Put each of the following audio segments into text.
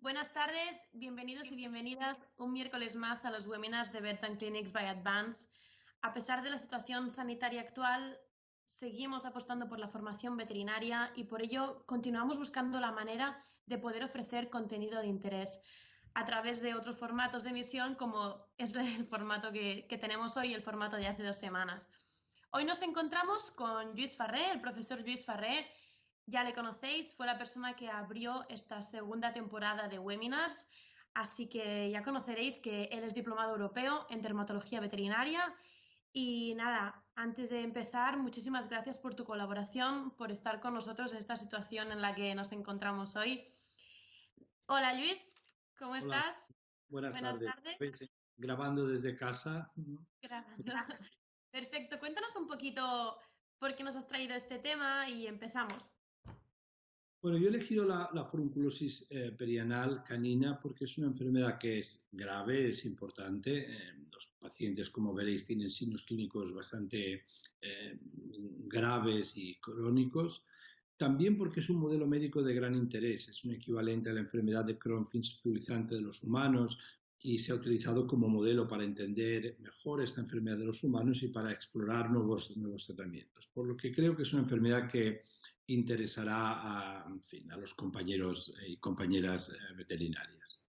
Buenas tardes, bienvenidos y bienvenidas un miércoles más a los webinars de Vets and Clinics by Advance. A pesar de la situación sanitaria actual, seguimos apostando por la formación veterinaria y por ello continuamos buscando la manera de poder ofrecer contenido de interés a través de otros formatos de emisión, como es el formato que tenemos hoy, el formato de hace 2 semanas. Hoy nos encontramos con Lluís Farré, el profesor Lluís Farré. Ya le conocéis, fue la persona que abrió esta segunda temporada de webinars, así que ya conoceréis que él es diplomado europeo en dermatología veterinaria. Y nada, antes de empezar, muchísimas gracias por tu colaboración, por estar con nosotros en esta situación en la que nos encontramos hoy. Hola Luis, ¿cómo Hola, estás? buenas Buenas tardes. tardes. Pues, grabando desde casa. Grabando. Perfecto, cuéntanos un poquito por qué nos has traído este tema y empezamos. Bueno, yo he elegido la furunculosis perianal canina porque es una enfermedad que es grave, es importante. Los pacientes, como veréis, tienen signos clínicos bastante graves y crónicos. También porque es un modelo médico de gran interés. Es un equivalente a la enfermedad de Crohn-Finsch pubescente de los humanos y se ha utilizado como modelo para entender mejor esta enfermedad de los humanos y para explorar nuevos tratamientos. Por lo que creo que es una enfermedad que interesará en fin, a los compañeros y compañeras veterinarias.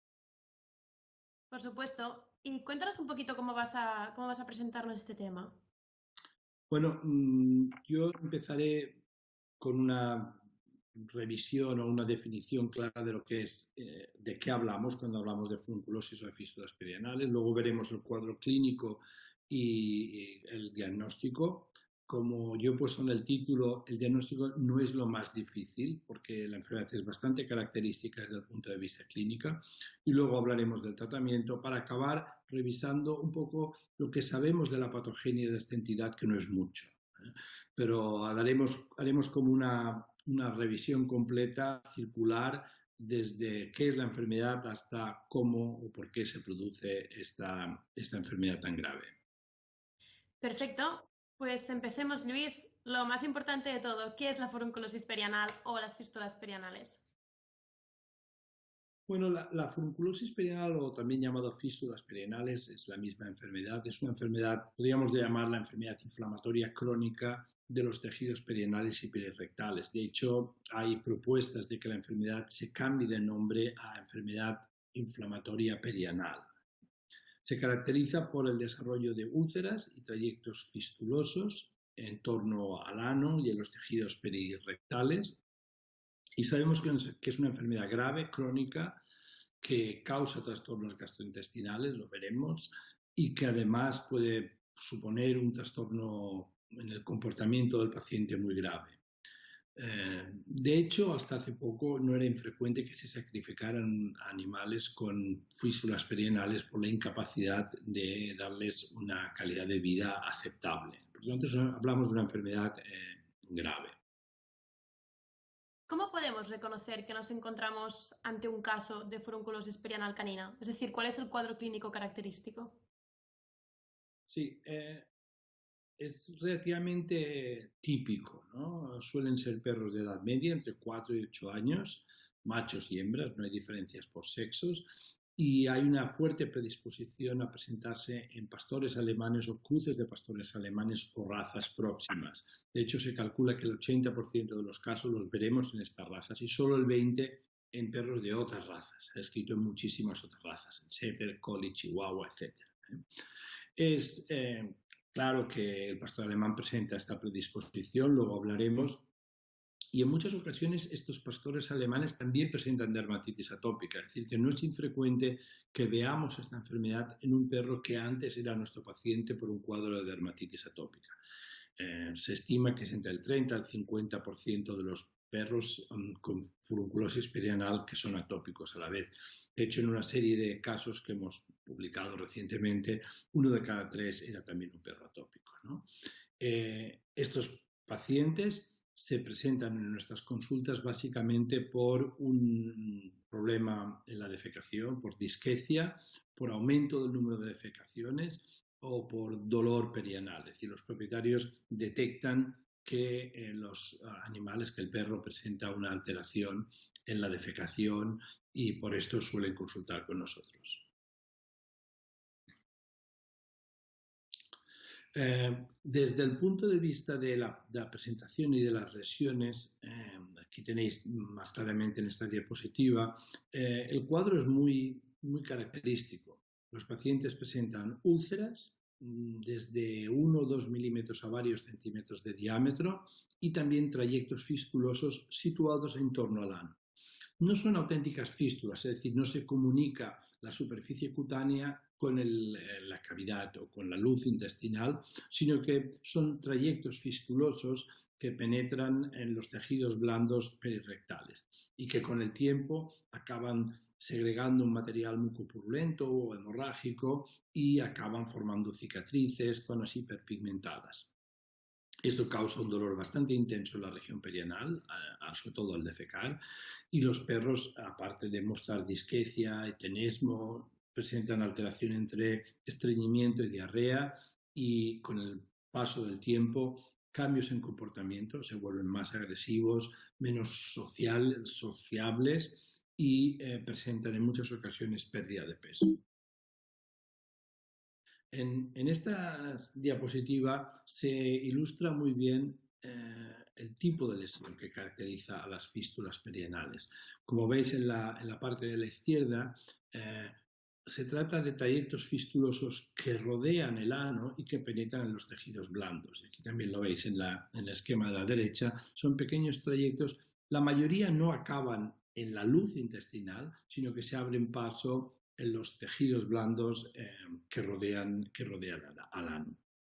Por supuesto. Y cuéntanos un poquito cómo vas a presentarnos este tema. Bueno, yo empezaré con una revisión o una definición clara de lo que es, de qué hablamos cuando hablamos de furunculosis o de fístulas perianales. Luego veremos el cuadro clínico y el diagnóstico. Como yo he puesto en el título, el diagnóstico no es lo más difícil porque la enfermedad es bastante característica desde el punto de vista clínico. Y luego hablaremos del tratamiento para acabar revisando un poco lo que sabemos de la patogenia de esta entidad, que no es mucho. Pero haremos como una revisión completa, circular, desde qué es la enfermedad hasta cómo o por qué se produce esta enfermedad tan grave. Perfecto. Pues empecemos, Luis. Lo más importante de todo, ¿qué es la furunculosis perianal o las fístulas perianales? Bueno, la furunculosis perianal, o también llamada fístulas perianales, es la misma enfermedad. Es una enfermedad, podríamos llamarla enfermedad inflamatoria crónica de los tejidos perianales y perirectales. De hecho, hay propuestas de que la enfermedad se cambie de nombre a enfermedad inflamatoria perianal. Se caracteriza por el desarrollo de úlceras y trayectos fistulosos en torno al ano y en los tejidos perirectales. Y sabemos que es una enfermedad grave, crónica, que causa trastornos gastrointestinales, lo veremos, y que además puede suponer un trastorno en el comportamiento del paciente muy grave. De hecho, hasta hace poco no era infrecuente que se sacrificaran animales con fístulas perianales por la incapacidad de darles una calidad de vida aceptable. Por lo tanto, hablamos de una enfermedad grave. ¿Cómo podemos reconocer que nos encontramos ante un caso de furunculosis perianal canina? Es decir, ¿cuál es el cuadro clínico característico? Sí, es relativamente típico, ¿no? Suelen ser perros de edad media, entre 4 y 8 años, machos y hembras, no hay diferencias por sexos, y hay una fuerte predisposición a presentarse en pastores alemanes o cruces de pastores alemanes o razas próximas. De hecho, se calcula que el 80% de los casos los veremos en estas razas y solo el 20% en perros de otras razas. Se ha escrito en muchísimas otras razas, en Shepherd, Collie, Chihuahua, etc. Es claro que el pastor alemán presenta esta predisposición, luego hablaremos, y en muchas ocasiones estos pastores alemanes también presentan dermatitis atópica, es decir, que no es infrecuente que veamos esta enfermedad en un perro que antes era nuestro paciente por un cuadro de dermatitis atópica. Se estima que es entre el 30 al 50% de los perros con furunculosis perianal que son atópicos a la vez. De hecho, en una serie de casos que hemos publicado recientemente, 1 de cada 3 era también un perro atópico, ¿no? Estos pacientes se presentan en nuestras consultas básicamente por un problema en la defecación, por disquecia, por aumento del número de defecaciones o por dolor perianal. Es decir, los propietarios detectan que los animales, que el perro presenta una alteración en la defecación y por esto suelen consultar con nosotros. Desde el punto de vista de la presentación y de las lesiones, aquí tenéis más claramente en esta diapositiva, el cuadro es muy característico. Los pacientes presentan úlceras desde 1 o 2 milímetros a varios centímetros de diámetro y también trayectos fistulosos situados en torno al ano. No son auténticas fístulas, es decir, no se comunica la superficie cutánea con la cavidad o con la luz intestinal, sino que son trayectos fistulosos que penetran en los tejidos blandos perirectales y que con el tiempo acaban segregando un material mucopurulento o hemorrágico y acaban formando cicatrices, zonas hiperpigmentadas. Esto causa un dolor bastante intenso en la región perianal, sobre todo al defecar, y los perros, aparte de mostrar disquecia y tenesmo, presentan alteración entre estreñimiento y diarrea y con el paso del tiempo cambios en comportamiento, se vuelven más agresivos, menos sociables y presentan en muchas ocasiones pérdida de peso. En esta diapositiva se ilustra muy bien el tipo de lesión que caracteriza a las fístulas perianales. Como veis en la parte de la izquierda, se trata de trayectos fistulosos que rodean el ano y que penetran en los tejidos blandos. Aquí también lo veis en el esquema de la derecha. Son pequeños trayectos. La mayoría no acaban en la luz intestinal, sino que se abren paso en los tejidos blandos que rodean al ano.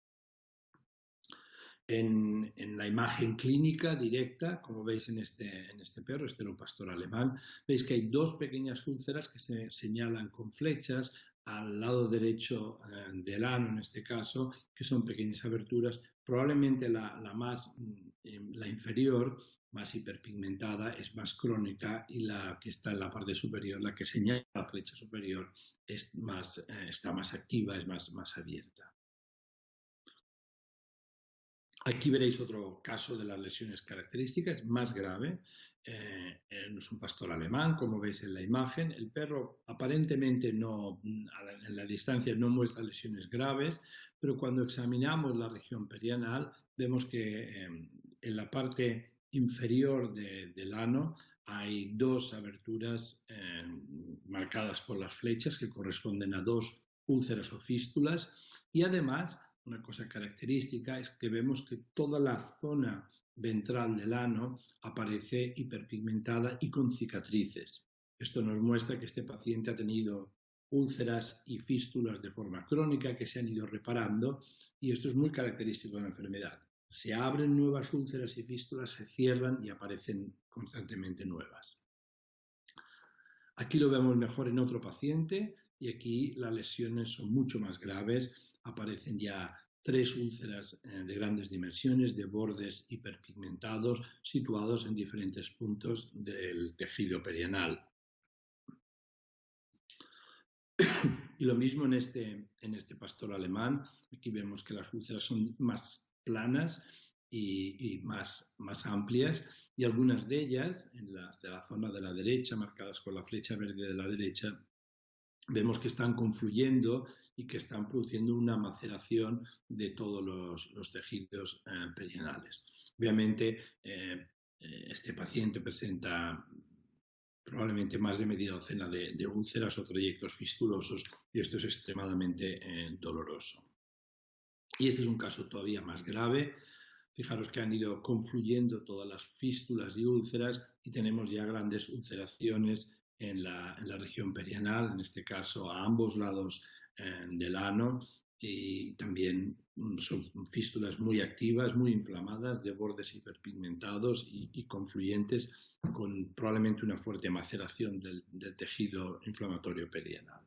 En la imagen clínica directa, como veis en este perro, este era un pastor alemán, veis que hay dos pequeñas úlceras que se señalan con flechas al lado derecho del ano, en este caso, que son pequeñas aberturas. Probablemente la inferior, más hiperpigmentada, es más crónica, y la que está en la parte superior, la que señala la flecha superior, está más activa, es más abierta. Aquí veréis otro caso de las lesiones características, más grave. Es un pastor alemán, como veis en la imagen. El perro aparentemente en la distancia no muestra lesiones graves, pero cuando examinamos la región perianal vemos que en la parte inferior del ano hay dos aberturas marcadas por las flechas que corresponden a dos úlceras o fístulas, y además una cosa característica es que vemos que toda la zona ventral del ano aparece hiperpigmentada y con cicatrices. Esto nos muestra que este paciente ha tenido úlceras y fístulas de forma crónica que se han ido reparando, y esto es muy característico de la enfermedad. Se abren nuevas úlceras y fístulas, se cierran y aparecen constantemente nuevas. Aquí lo vemos mejor en otro paciente, y aquí las lesiones son mucho más graves. Aparecen ya 3 úlceras de grandes dimensiones, de bordes hiperpigmentados, situados en diferentes puntos del tejido perianal. Y lo mismo en este pastor alemán. Aquí vemos que las úlceras son más planas y más amplias, y algunas de ellas, en las de la zona de la derecha, marcadas con la flecha verde de la derecha, vemos que están confluyendo y que están produciendo una maceración de todos los tejidos perianales. Obviamente, este paciente presenta probablemente más de media docena de úlceras o trayectos fistulosos, y esto es extremadamente doloroso. Y este es un caso todavía más grave. Fijaros que han ido confluyendo todas las fístulas y úlceras, y tenemos ya grandes ulceraciones en la región perianal, en este caso a ambos lados del ano, y también son fístulas muy activas, muy inflamadas, de bordes hiperpigmentados y confluyentes, con probablemente una fuerte maceración del tejido inflamatorio perianal.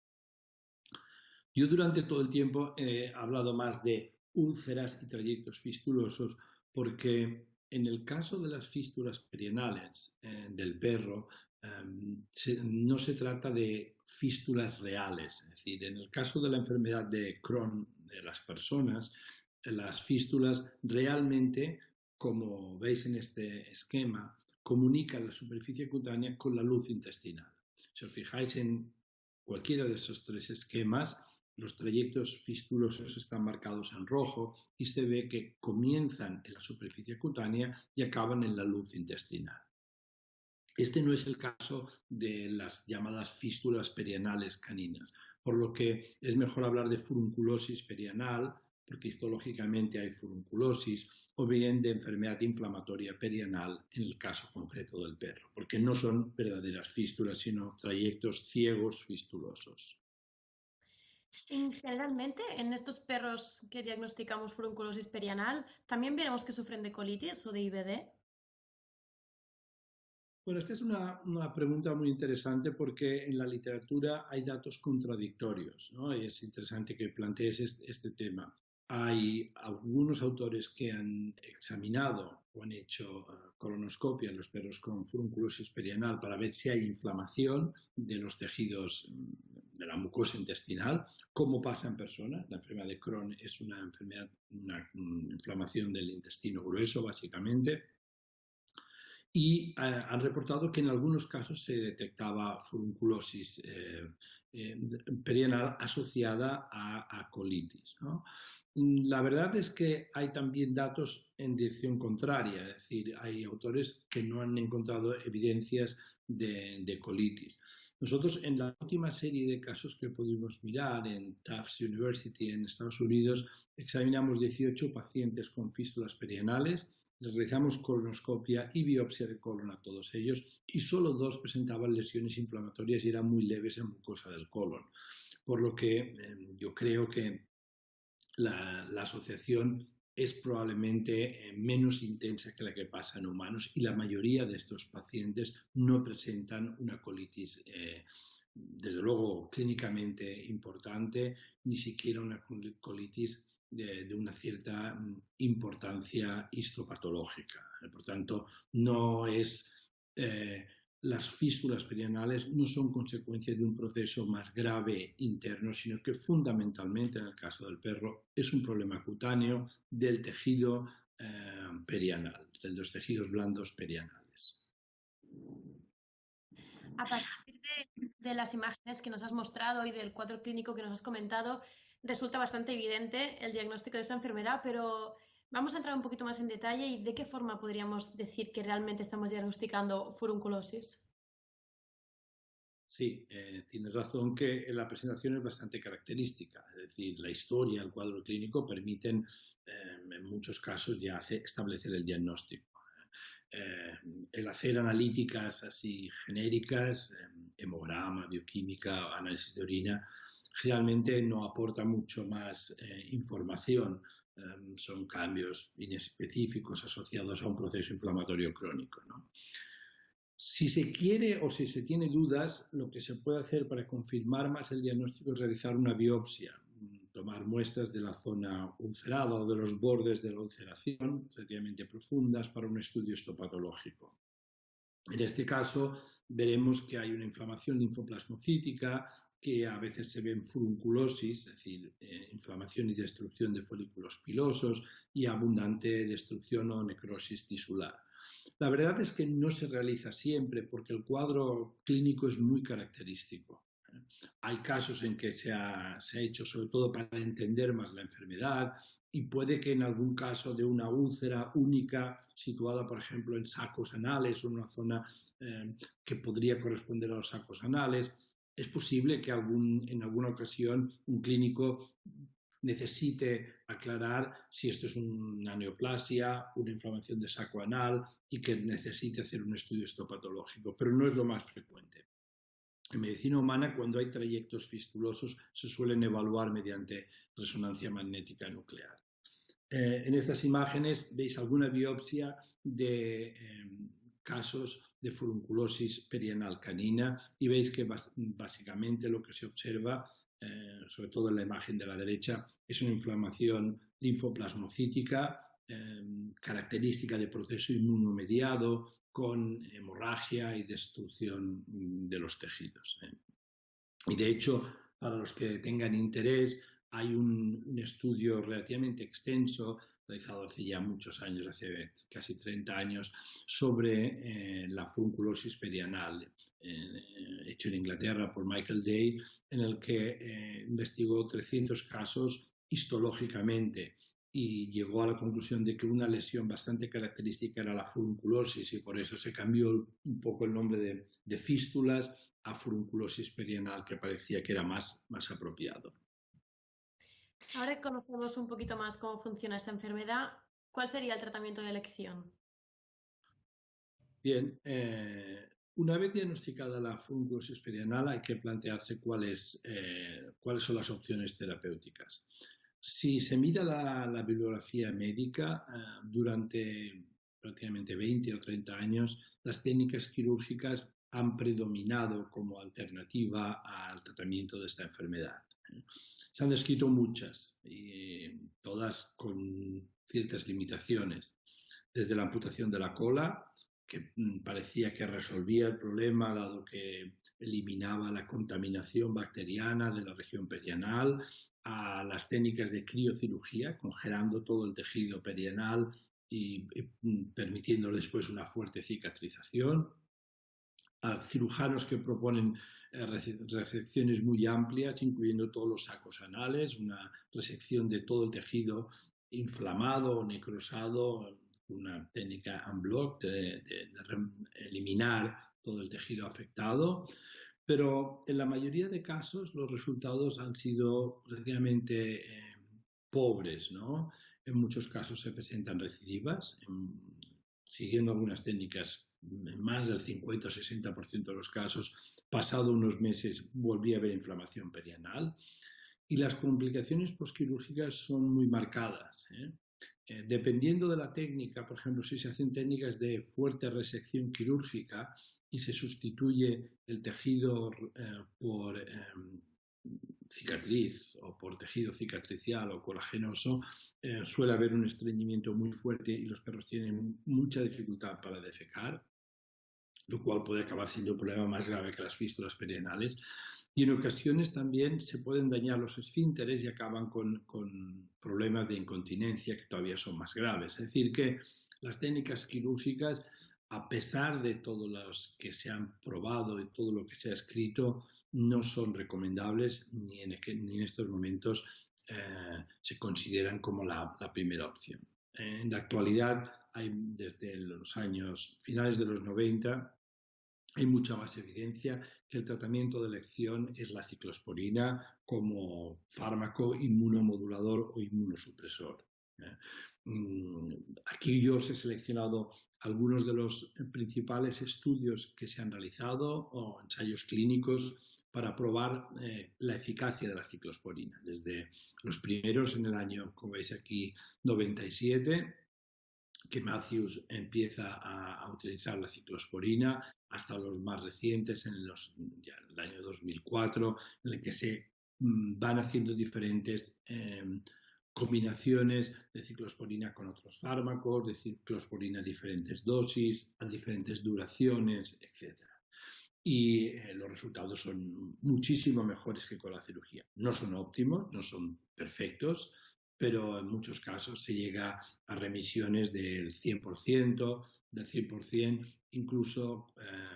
Yo durante todo el tiempo he hablado más de úlceras y trayectos fistulosos porque en el caso de las fístulas perianales del perro no se trata de fístulas reales. Es decir, en el caso de la enfermedad de Crohn de las personas, las fístulas realmente como veis en este esquema, comunica la superficie cutánea con la luz intestinal. Si os fijáis en cualquiera de esos tres esquemas, los trayectos fistulosos están marcados en rojo y se ve que comienzan en la superficie cutánea y acaban en la luz intestinal. Este no es el caso de las llamadas fístulas perianales caninas, por lo que es mejor hablar de furunculosis perianal, porque histológicamente hay furunculosis, o bien de enfermedad inflamatoria perianal en el caso concreto del perro, porque no son verdaderas fístulas, sino trayectos ciegos fistulosos. Generalmente, en estos perros que diagnosticamos furunculosis perianal, también veremos que sufren de colitis o de IBD. Bueno, esta es una pregunta muy interesante porque en la literatura hay datos contradictorios, ¿no? Es interesante que plantees este tema. Hay algunos autores que han examinado o han hecho colonoscopia en los perros con furunculosis perianal para ver si hay inflamación de los tejidos de la mucosa intestinal, como pasa en personas. La enfermedad de Crohn es una enfermedad, una inflamación del intestino grueso, básicamente. Y han reportado que en algunos casos se detectaba furunculosis perianal asociada a colitis, ¿no? La verdad es que hay también datos en dirección contraria, es decir, hay autores que no han encontrado evidencias de colitis. Nosotros en la última serie de casos que pudimos mirar en Tufts University en Estados Unidos examinamos 18 pacientes con fístulas perianales. Les realizamos colonoscopia y biopsia de colon a todos ellos y solo 2 presentaban lesiones inflamatorias y eran muy leves en mucosa del colon. Por lo que yo creo que la asociación es probablemente menos intensa que la que pasa en humanos y la mayoría de estos pacientes no presentan una colitis desde luego clínicamente importante, ni siquiera una colitis de una cierta importancia histopatológica. Por tanto, no es, las fístulas perianales no son consecuencia de un proceso más grave interno, sino que fundamentalmente en el caso del perro es un problema cutáneo del tejido perianal, de los tejidos blandos perianales. A partir de las imágenes que nos has mostrado y del cuadro clínico que nos has comentado, resulta bastante evidente el diagnóstico de esa enfermedad, pero vamos a entrar un poquito más en detalle y de qué forma podríamos decir que realmente estamos diagnosticando furunculosis. Sí, tienes razón que la presentación es bastante característica, es decir, la historia, el cuadro clínico permiten en muchos casos ya establecer el diagnóstico. El hacer analíticas así genéricas, hemograma, bioquímica, análisis de orina, realmente no aporta mucho más información. Son cambios inespecíficos asociados a un proceso inflamatorio crónico, ¿no? Si se quiere o si se tiene dudas, lo que se puede hacer para confirmar más el diagnóstico es realizar una biopsia, tomar muestras de la zona ulcerada o de los bordes de la ulceración, relativamente profundas, para un estudio histopatológico. En este caso, veremos que hay una inflamación linfoplasmocítica, que a veces se ve en furunculosis, es decir, inflamación y destrucción de folículos pilosos y abundante destrucción o necrosis tisular. La verdad es que no se realiza siempre porque el cuadro clínico es muy característico. Hay casos en que se ha hecho sobre todo para entender más la enfermedad y puede que en algún caso de una úlcera única situada, por ejemplo, en sacos anales o en una zona que podría corresponder a los sacos anales, es posible que en alguna ocasión un clínico necesite aclarar si esto es una neoplasia, una inflamación de saco anal y que necesite hacer un estudio histopatológico, pero no es lo más frecuente. En medicina humana, cuando hay trayectos fistulosos, se suelen evaluar mediante resonancia magnética nuclear. En estas imágenes veis alguna biopsia de casos de furunculosis perianal canina y veis que básicamente lo que se observa, sobre todo en la imagen de la derecha, es una inflamación linfoplasmocítica característica de proceso inmunomediado con hemorragia y destrucción de los tejidos. Y de hecho, para los que tengan interés, hay un estudio relativamente extenso realizado hace ya muchos años, hace casi 30 años, sobre la furunculosis perianal, hecho en Inglaterra por Michael Day, en el que investigó 300 casos histológicamente y llegó a la conclusión de que una lesión bastante característica era la furunculosis, y por eso se cambió un poco el nombre de fístulas a furunculosis perianal, que parecía que era más apropiado. Ahora que conocemos un poquito más cómo funciona esta enfermedad, ¿cuál sería el tratamiento de elección? Bien, una vez diagnosticada la furunculosis perianal, hay que plantearse cuáles son las opciones terapéuticas. Si se mira la bibliografía médica, durante prácticamente 20 o 30 años, las técnicas quirúrgicas han predominado como alternativa al tratamiento de esta enfermedad. Se han descrito muchas, todas con ciertas limitaciones, desde la amputación de la cola, que parecía que resolvía el problema dado que eliminaba la contaminación bacteriana de la región perianal, a las técnicas de criocirugía, congelando todo el tejido perianal y permitiendo después una fuerte cicatrización, a cirujanos que proponen resecciones muy amplias, incluyendo todos los sacos anales, una resección de todo el tejido inflamado o necrosado, una técnica en bloc de eliminar todo el tejido afectado, pero en la mayoría de casos los resultados han sido relativamente pobres, ¿no? En muchos casos se presentan recidivas, siguiendo algunas técnicas, en más del 50 o 60% de los casos, pasado unos meses volvía a haber inflamación perianal, y las complicaciones posquirúrgicas son muy marcadas, dependiendo de la técnica. Por ejemplo, si se hacen técnicas de fuerte resección quirúrgica y se sustituye el tejido por cicatriz o por tejido cicatricial o colagenoso, suele haber un estreñimiento muy fuerte y los perros tienen mucha dificultad para defecar, lo cual puede acabar siendo un problema más grave que las fístulas perianales. Y en ocasiones también se pueden dañar los esfínteres y acaban con problemas de incontinencia que todavía son más graves. Es decir, que las técnicas quirúrgicas, a pesar de todo lo que se han probado y todo lo que se ha escrito, no son recomendables ni en estos momentos se consideran como la primera opción. En la actualidad, desde los años finales de los 90, hay mucha más evidencia que el tratamiento de elección es la ciclosporina como fármaco inmunomodulador o inmunosupresor. Aquí yo os he seleccionado algunos de los principales estudios que se han realizado o ensayos clínicos para probar la eficacia de la ciclosporina. Desde los primeros en el año, como veis aquí, 97, que Matthews empieza a utilizar la ciclosporina, hasta los más recientes, en el año 2004, en el que se van haciendo diferentes combinaciones de ciclosporina con otros fármacos, de ciclosporina a diferentes dosis, a diferentes duraciones, etc. Y los resultados son muchísimo mejores que con la cirugía. No son óptimos, no son perfectos, pero en muchos casos se llega a remisiones del 100%, del 100%, incluso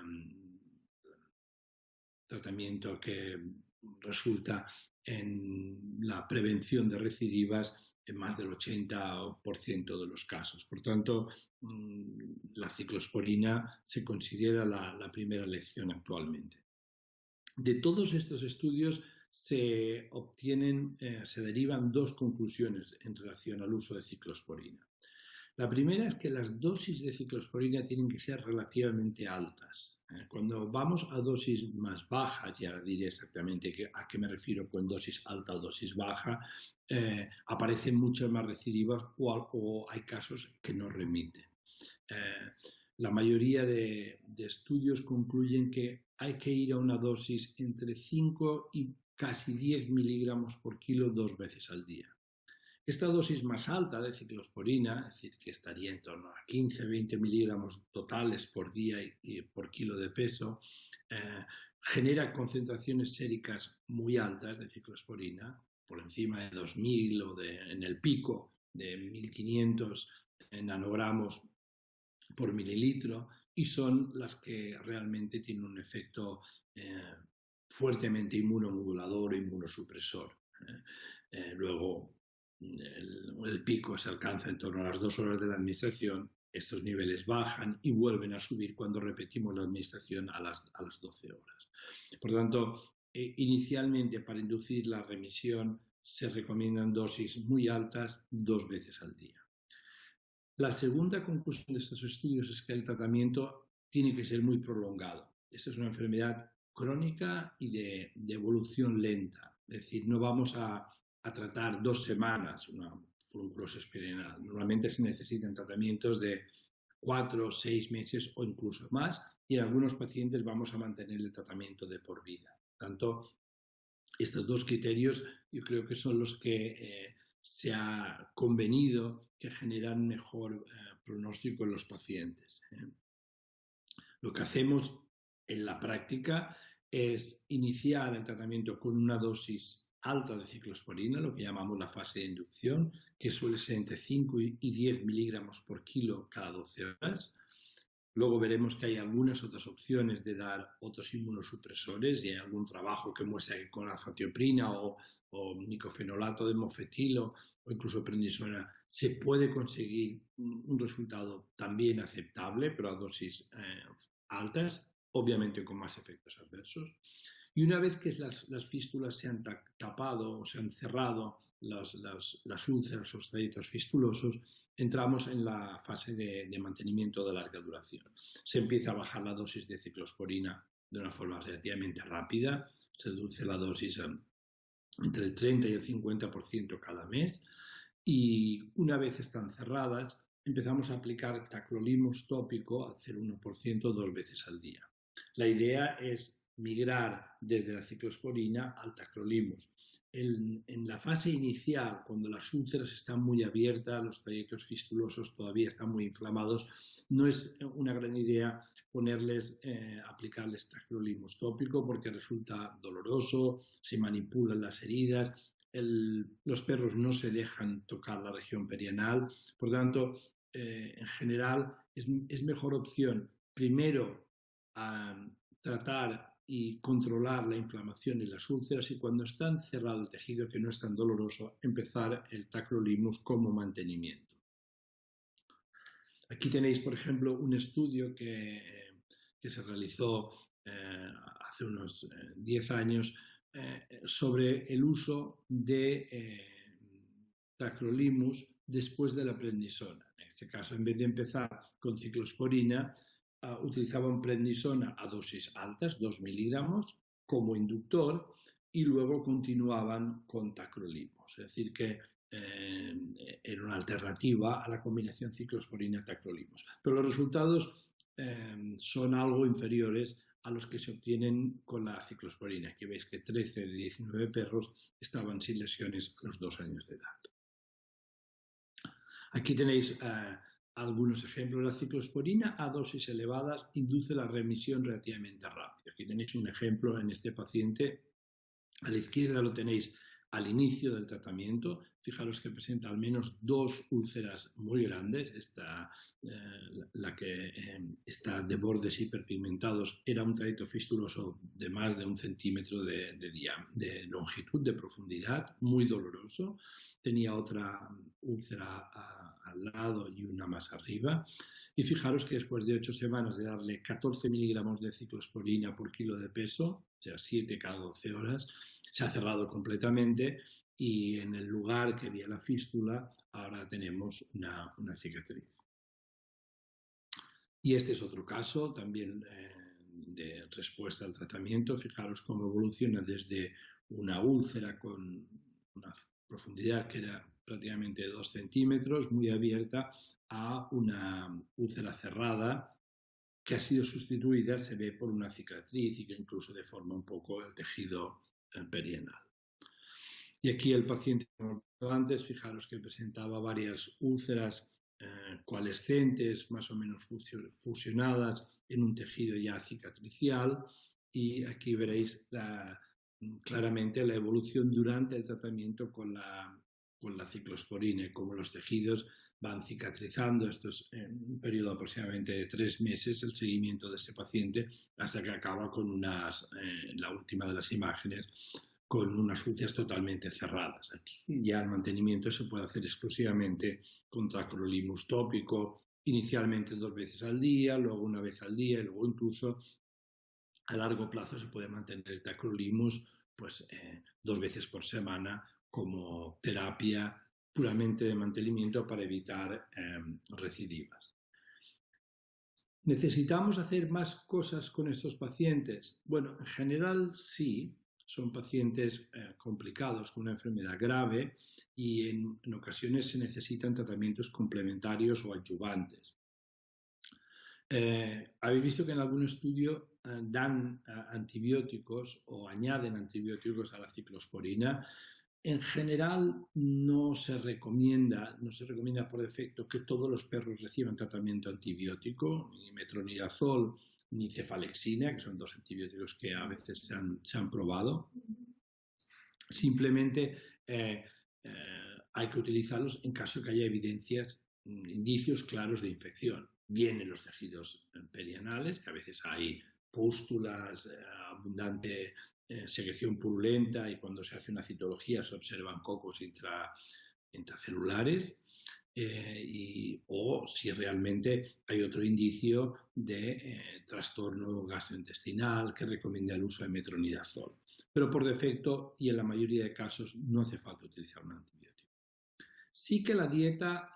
tratamiento que resulta en la prevención de recidivas en más del 80% de los casos. Por tanto, la ciclosporina se considera la primera elección actualmente. De todos estos estudios se derivan dos conclusiones en relación al uso de ciclosporina. La primera es que las dosis de ciclosporina tienen que ser relativamente altas. Cuando vamos a dosis más bajas, ya diré exactamente a qué me refiero con dosis alta o dosis baja, aparecen muchas más recidivas o hay casos que no remiten. La mayoría de estudios concluyen que hay que ir a una dosis entre 5 y casi 10 miligramos por kilo 2 veces al día. Esta dosis más alta de ciclosporina, es decir, que estaría en torno a 15-20 miligramos totales por día y por kilo de peso, genera concentraciones séricas muy altas de ciclosporina, por encima de 2000 o en el pico de 1500 nanogramos por mililitro, y son las que realmente tienen un efecto fuertemente inmunomodulador o inmunosupresor. Luego, el pico se alcanza en torno a las 2 horas de la administración, estos niveles bajan y vuelven a subir cuando repetimos la administración a las 12 horas. Por lo tanto, inicialmente para inducir la remisión se recomiendan dosis muy altas 2 veces al día. La segunda conclusión de estos estudios es que el tratamiento tiene que ser muy prolongado. Esta es una enfermedad crónica y de evolución lenta. Es decir, no vamos a tratar 2 semanas una furunculosis perianal. Normalmente se necesitan tratamientos de 4 o 6 meses o incluso más, y en algunos pacientes vamos a mantener el tratamiento de por vida. Por tanto, estos 2 criterios yo creo que son los que se ha convenido que generan mejor pronóstico en los pacientes. Lo que hacemos en la práctica es iniciar el tratamiento con una dosis alta de ciclosporina, lo que llamamos la fase de inducción, que suele ser entre 5 y 10 miligramos por kilo cada 12 horas. Luego veremos que hay algunas otras opciones de dar otros inmunosupresores, y hay algún trabajo que muestra que con azatioprina o micofenolato de mofetilo o incluso prednisona se puede conseguir un resultado también aceptable, pero a dosis altas, obviamente con más efectos adversos. Y una vez que las fístulas se han tapado o se han cerrado las úlceras o trayectos fistulosos, entramos en la fase de mantenimiento de larga duración. Se empieza a bajar la dosis de ciclosporina de una forma relativamente rápida, se reduce la dosis entre el 30 y el 50% cada mes, y una vez están cerradas, empezamos a aplicar tacrolimus tópico al 0,1% 2 veces al día. La idea es migrar desde la ciclosporina al tacrolimus. En la fase inicial, cuando las úlceras están muy abiertas, los trayectos fistulosos todavía están muy inflamados, no es una gran idea aplicarles tacrolimus tópico porque resulta doloroso, se manipulan las heridas, los perros no se dejan tocar la región perianal. Por tanto, en general es mejor opción primero tratar y controlar la inflamación en las úlceras, y cuando está cerrado el tejido, que no es tan doloroso, empezar el tacrolimus como mantenimiento. Aquí tenéis, por ejemplo, un estudio que se realizó hace unos 10 años sobre el uso de tacrolimus después de la prednisona. En este caso, en vez de empezar con ciclosporina, utilizaban prednisona a dosis altas, 2 miligramos, como inductor, y luego continuaban con tacrolimus. Es decir, que era una alternativa a la combinación ciclosporina-tacrolimus. Pero los resultados son algo inferiores a los que se obtienen con la ciclosporina. Aquí veis que 13 de 19 perros estaban sin lesiones a los 2 años de edad. Aquí tenéis algunos ejemplos. La ciclosporina a dosis elevadas induce la remisión relativamente rápida. Aquí tenéis un ejemplo en este paciente. A la izquierda lo tenéis al inicio del tratamiento. Fijaros que presenta al menos 2 úlceras muy grandes. La que está de bordes hiperpigmentados era un trayecto fistuloso de más de 1 centímetro de longitud, de profundidad, muy doloroso. Tenía otra úlcera al lado y una más arriba. Y fijaros que después de 8 semanas de darle 14 miligramos de ciclosporina por kilo de peso, o sea, 7 cada 12 horas, se ha cerrado completamente, y en el lugar que había la fístula ahora tenemos una cicatriz. Y este es otro caso también de respuesta al tratamiento. Fijaros cómo evoluciona desde una úlcera con una profundidad que era prácticamente 2 centímetros, muy abierta, a una úlcera cerrada que ha sido sustituida, se ve, por una cicatriz, y que incluso deforma un poco el tejido perianal. Y aquí el paciente antes, fijaros que presentaba varias úlceras coalescentes, más o menos fusionadas en un tejido ya cicatricial, y aquí veréis claramente la evolución durante el tratamiento con la con la ciclosporina y cómo los tejidos van cicatrizando. Esto es en un periodo aproximadamente de 3 meses, el seguimiento de este paciente, hasta que acaba con la última de las imágenes, con unas úlceras totalmente cerradas. Aquí ya el mantenimiento se puede hacer exclusivamente con tacrolimus tópico, inicialmente 2 veces al día, luego 1 vez al día, y luego incluso a largo plazo se puede mantener el tacrolimus pues, 2 veces por semana como terapia puramente de mantenimiento para evitar recidivas. ¿Necesitamos hacer más cosas con estos pacientes? Bueno, en general sí, son pacientes complicados con una enfermedad grave y en ocasiones se necesitan tratamientos complementarios o adyuvantes. Habéis visto que en algún estudio dan antibióticos o añaden antibióticos a la ciclosporina. En general no se recomienda por defecto que todos los perros reciban tratamiento antibiótico, ni metronidazol ni cefalexina, que son 2 antibióticos que a veces se han probado. Simplemente hay que utilizarlos en caso que haya indicios claros de infección, bien en los tejidos perianales, que a veces hay pústulas, abundante secreción purulenta, y cuando se hace una citología se observan cocos intracelulares, o si realmente hay otro indicio de trastorno gastrointestinal que recomienda el uso de metronidazol. Pero por defecto y en la mayoría de casos no hace falta utilizar un antibiótico. Sí que la dieta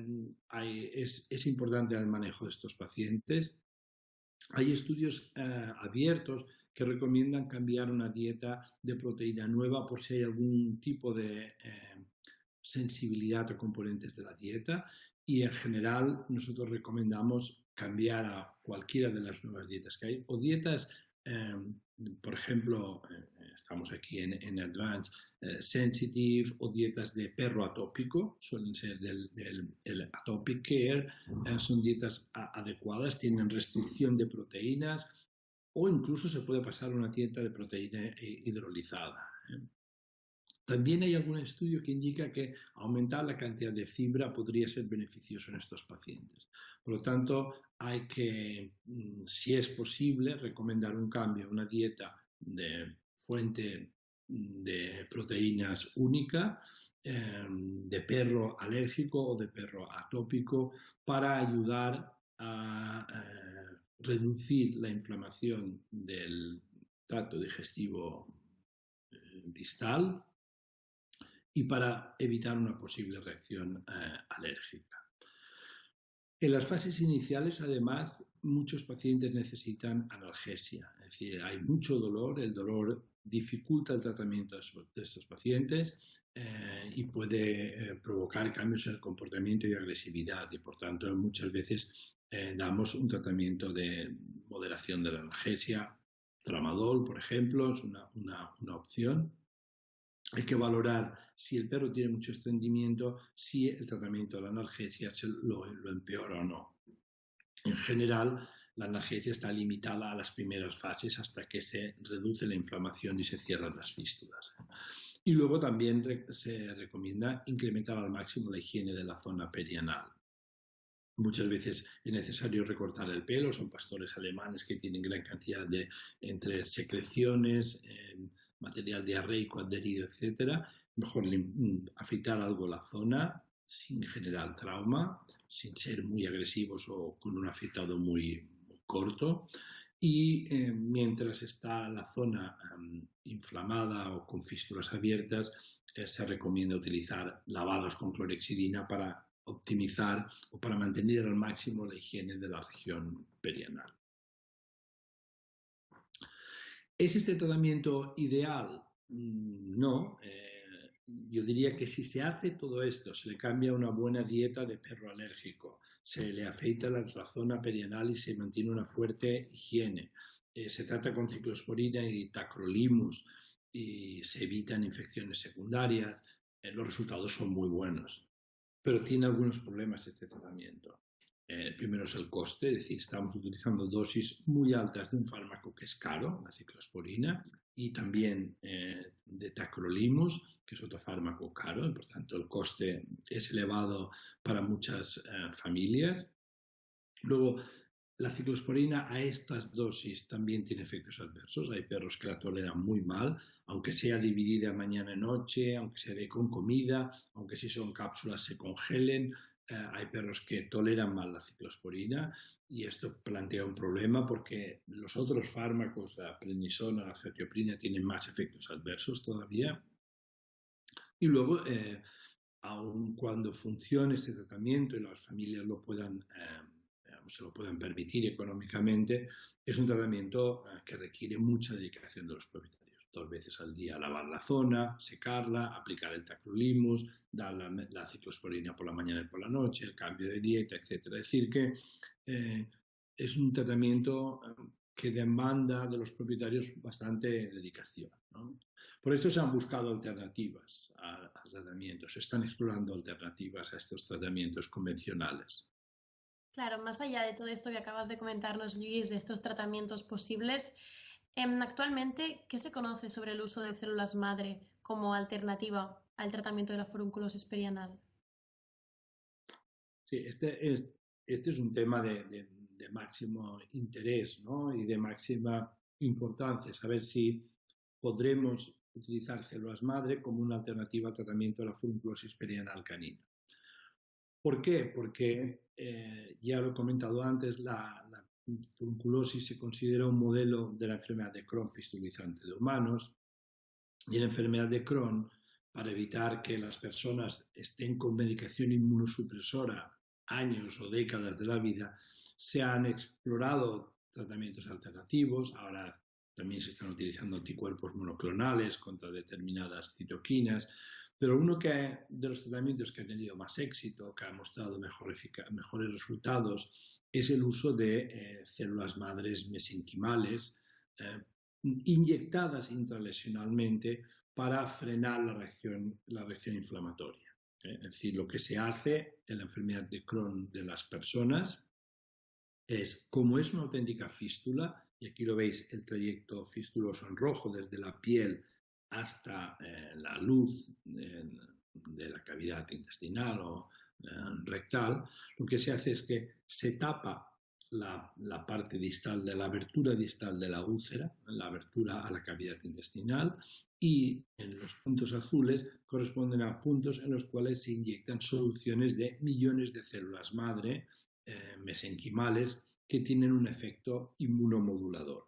es importante en el manejo de estos pacientes. Hay estudios abiertos que recomiendan cambiar una dieta de proteína nueva por si hay algún tipo de sensibilidad a componentes de la dieta, y en general nosotros recomendamos cambiar a cualquiera de las nuevas dietas que hay, o dietas, por ejemplo, estamos aquí en Advanced Sensitive, o dietas de perro atópico, suelen ser del Atopic Care, son dietas adecuadas, tienen restricción de proteínas, o incluso se puede pasar a una dieta de proteína hidrolizada. También hay algún estudio que indica que aumentar la cantidad de fibra podría ser beneficioso en estos pacientes. Por lo tanto, hay que, si es posible, recomendar un cambio a una dieta de fuente de proteínas única, de perro alérgico o de perro atópico, para ayudar a reducir la inflamación del tracto digestivo distal y para evitar una posible reacción alérgica. En las fases iniciales, además, muchos pacientes necesitan analgesia, es decir, hay mucho dolor, el dolor dificulta el tratamiento de estos pacientes y puede provocar cambios en el comportamiento y agresividad, y por tanto muchas veces damos un tratamiento de moderación de la analgesia. Tramadol, por ejemplo, es una opción. Hay que valorar si el perro tiene mucho estreñimiento, si el tratamiento de la analgesia lo empeora o no. En general, la analgesia está limitada a las primeras fases hasta que se reduce la inflamación y se cierran las fístulas. Y luego también se recomienda incrementar al máximo la higiene de la zona perianal. Muchas veces es necesario recortar el pelo, son pastores alemanes que tienen gran cantidad de entre secreciones, material diarreico adherido, etcétera. Mejor afeitar algo la zona sin generar trauma, sin ser muy agresivos o con un afeitado muy corto. Y mientras está la zona inflamada o con fístulas abiertas, se recomienda utilizar lavados con clorhexidina para optimizar o para mantener al máximo la higiene de la región perianal. ¿Es este tratamiento ideal? No. Yo diría que si se hace todo esto, se le cambia una buena dieta de perro alérgico, se le afeita la zona perianal y se mantiene una fuerte higiene, se trata con ciclosporina y tacrolimus y se evitan infecciones secundarias, los resultados son muy buenos. Pero tiene algunos problemas este tratamiento. Primero es el coste, es decir, estamos utilizando dosis muy altas de un fármaco que es caro, la ciclosporina, y también de tacrolimus, que es otro fármaco caro, y por tanto el coste es elevado para muchas familias. Luego, la ciclosporina a estas dosis también tiene efectos adversos. Hay perros que la toleran muy mal, aunque sea dividida mañana y noche, aunque se dé con comida, aunque si son cápsulas se congelen. Hay perros que toleran mal la ciclosporina y esto plantea un problema porque los otros fármacos, la prednisona, la cetioprina, tienen más efectos adversos todavía. Y luego, aun cuando funcione este tratamiento y las familias lo puedan se lo puedan permitir económicamente, es un tratamiento que requiere mucha dedicación de los propietarios. 2 veces al día lavar la zona, secarla, aplicar el tacrolimus, dar la ciclosporina por la mañana y por la noche, el cambio de dieta, etc. Es decir, que es un tratamiento que demanda de los propietarios bastante dedicación, ¿no? Por eso se han buscado alternativas a tratamientos, se están explorando alternativas a estos tratamientos convencionales. Claro, más allá de todo esto que acabas de comentarnos, Luis, de estos tratamientos posibles, actualmente, ¿qué se conoce sobre el uso de células madre como alternativa al tratamiento de la forunculosis perianal? Sí, este es un tema de máximo interés, ¿no? Y de máxima importancia, saber si podremos utilizar células madre como una alternativa al tratamiento de la furunculosis perianal canina. ¿Por qué? Porque, ya lo he comentado antes, la furunculosis se considera un modelo de la enfermedad de Crohn fistulizante de humanos, y en la enfermedad de Crohn, para evitar que las personas estén con medicación inmunosupresora años o décadas de la vida, se han explorado tratamientos alternativos. Ahora también se están utilizando anticuerpos monoclonales contra determinadas citoquinas, pero de los tratamientos que ha tenido más éxito, que ha mostrado mejores resultados, es el uso de células madres mesenquimales inyectadas intralesionalmente para frenar la reacción inflamatoria. Es decir, lo que se hace en la enfermedad de Crohn de las personas es, como es una auténtica fístula, y aquí lo veis, el trayecto fistuloso en rojo desde la piel hasta la luz de la cavidad intestinal o rectal, lo que se hace es que se tapa la parte distal de la abertura distal de la úlcera, la abertura a la cavidad intestinal, y en los puntos azules corresponden a puntos en los cuales se inyectan soluciones de millones de células madre mesenquimales que tienen un efecto inmunomodulador.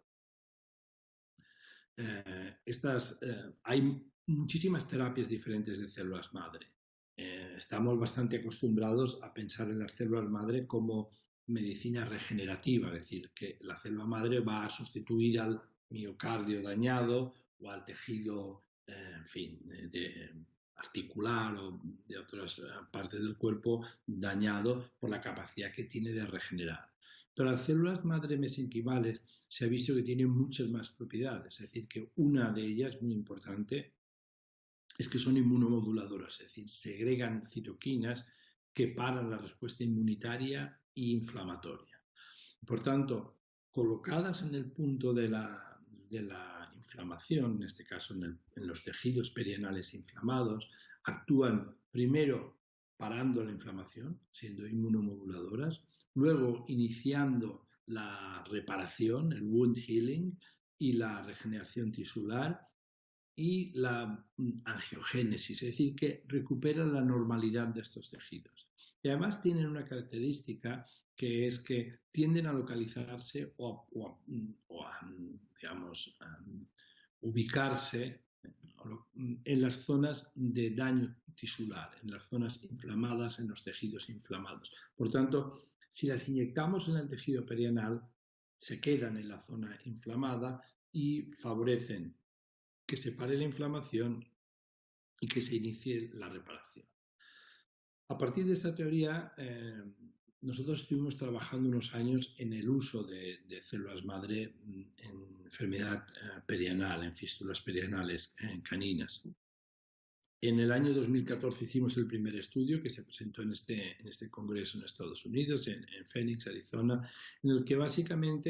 Hay muchísimas terapias diferentes de células madre. Estamos bastante acostumbrados a pensar en las células madre como medicina regenerativa, es decir, que la célula madre va a sustituir al miocardio dañado o al tejido, en fin, articular o de otras partes del cuerpo dañado por la capacidad que tiene de regenerar. Pero las células madre mesenquimales se ha visto que tienen muchas más propiedades, es decir, que una de ellas muy importante es que son inmunomoduladoras, es decir, segregan citoquinas que paran la respuesta inmunitaria e inflamatoria. Por tanto, colocadas en el punto de la inflamación, en este caso en los tejidos perianales inflamados, actúan primero parando la inflamación, siendo inmunomoduladoras, luego iniciando la reparación, el wound healing y la regeneración tisular y la angiogénesis, es decir, que recuperan la normalidad de estos tejidos. Y además tienen una característica que es que tienden a localizarse o a digamos, ubicarse en las zonas de daño tisular, en las zonas inflamadas, en los tejidos inflamados. Por tanto, si las inyectamos en el tejido perianal, se quedan en la zona inflamada y favorecen que se pare la inflamación y que se inicie la reparación. A partir de esta teoría, nosotros estuvimos trabajando unos años en el uso de células madre en enfermedad perianal, en fístulas perianales caninas. En el año 2014 hicimos el primer estudio que se presentó en este congreso en Estados Unidos, en Phoenix, Arizona, en el que básicamente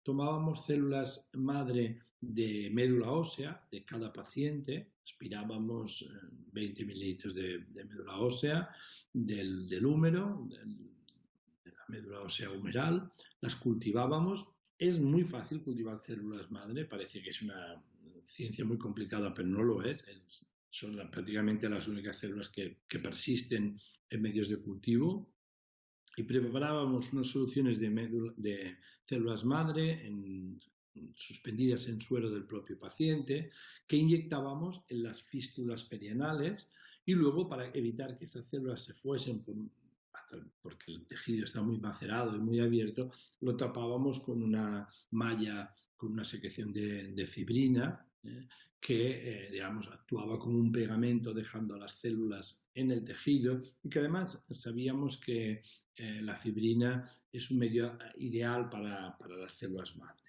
tomábamos células madre de médula ósea de cada paciente, aspirábamos 20 mililitros de médula ósea del húmero, de la médula ósea humeral, las cultivábamos. Es muy fácil cultivar células madre, parece que es una ciencia muy complicada, pero no lo es. Son prácticamente las únicas células que persisten en medios de cultivo. Y preparábamos unas soluciones de células madre suspendidas en suero del propio paciente, que inyectábamos en las fístulas perianales, y luego, para evitar que estas células se fuesen porque el tejido está muy macerado y muy abierto, lo tapábamos con una malla, con una secreción de fibrina, que digamos, actuaba como un pegamento dejando las células en el tejido, y que además sabíamos que la fibrina es un medio ideal para las células madre.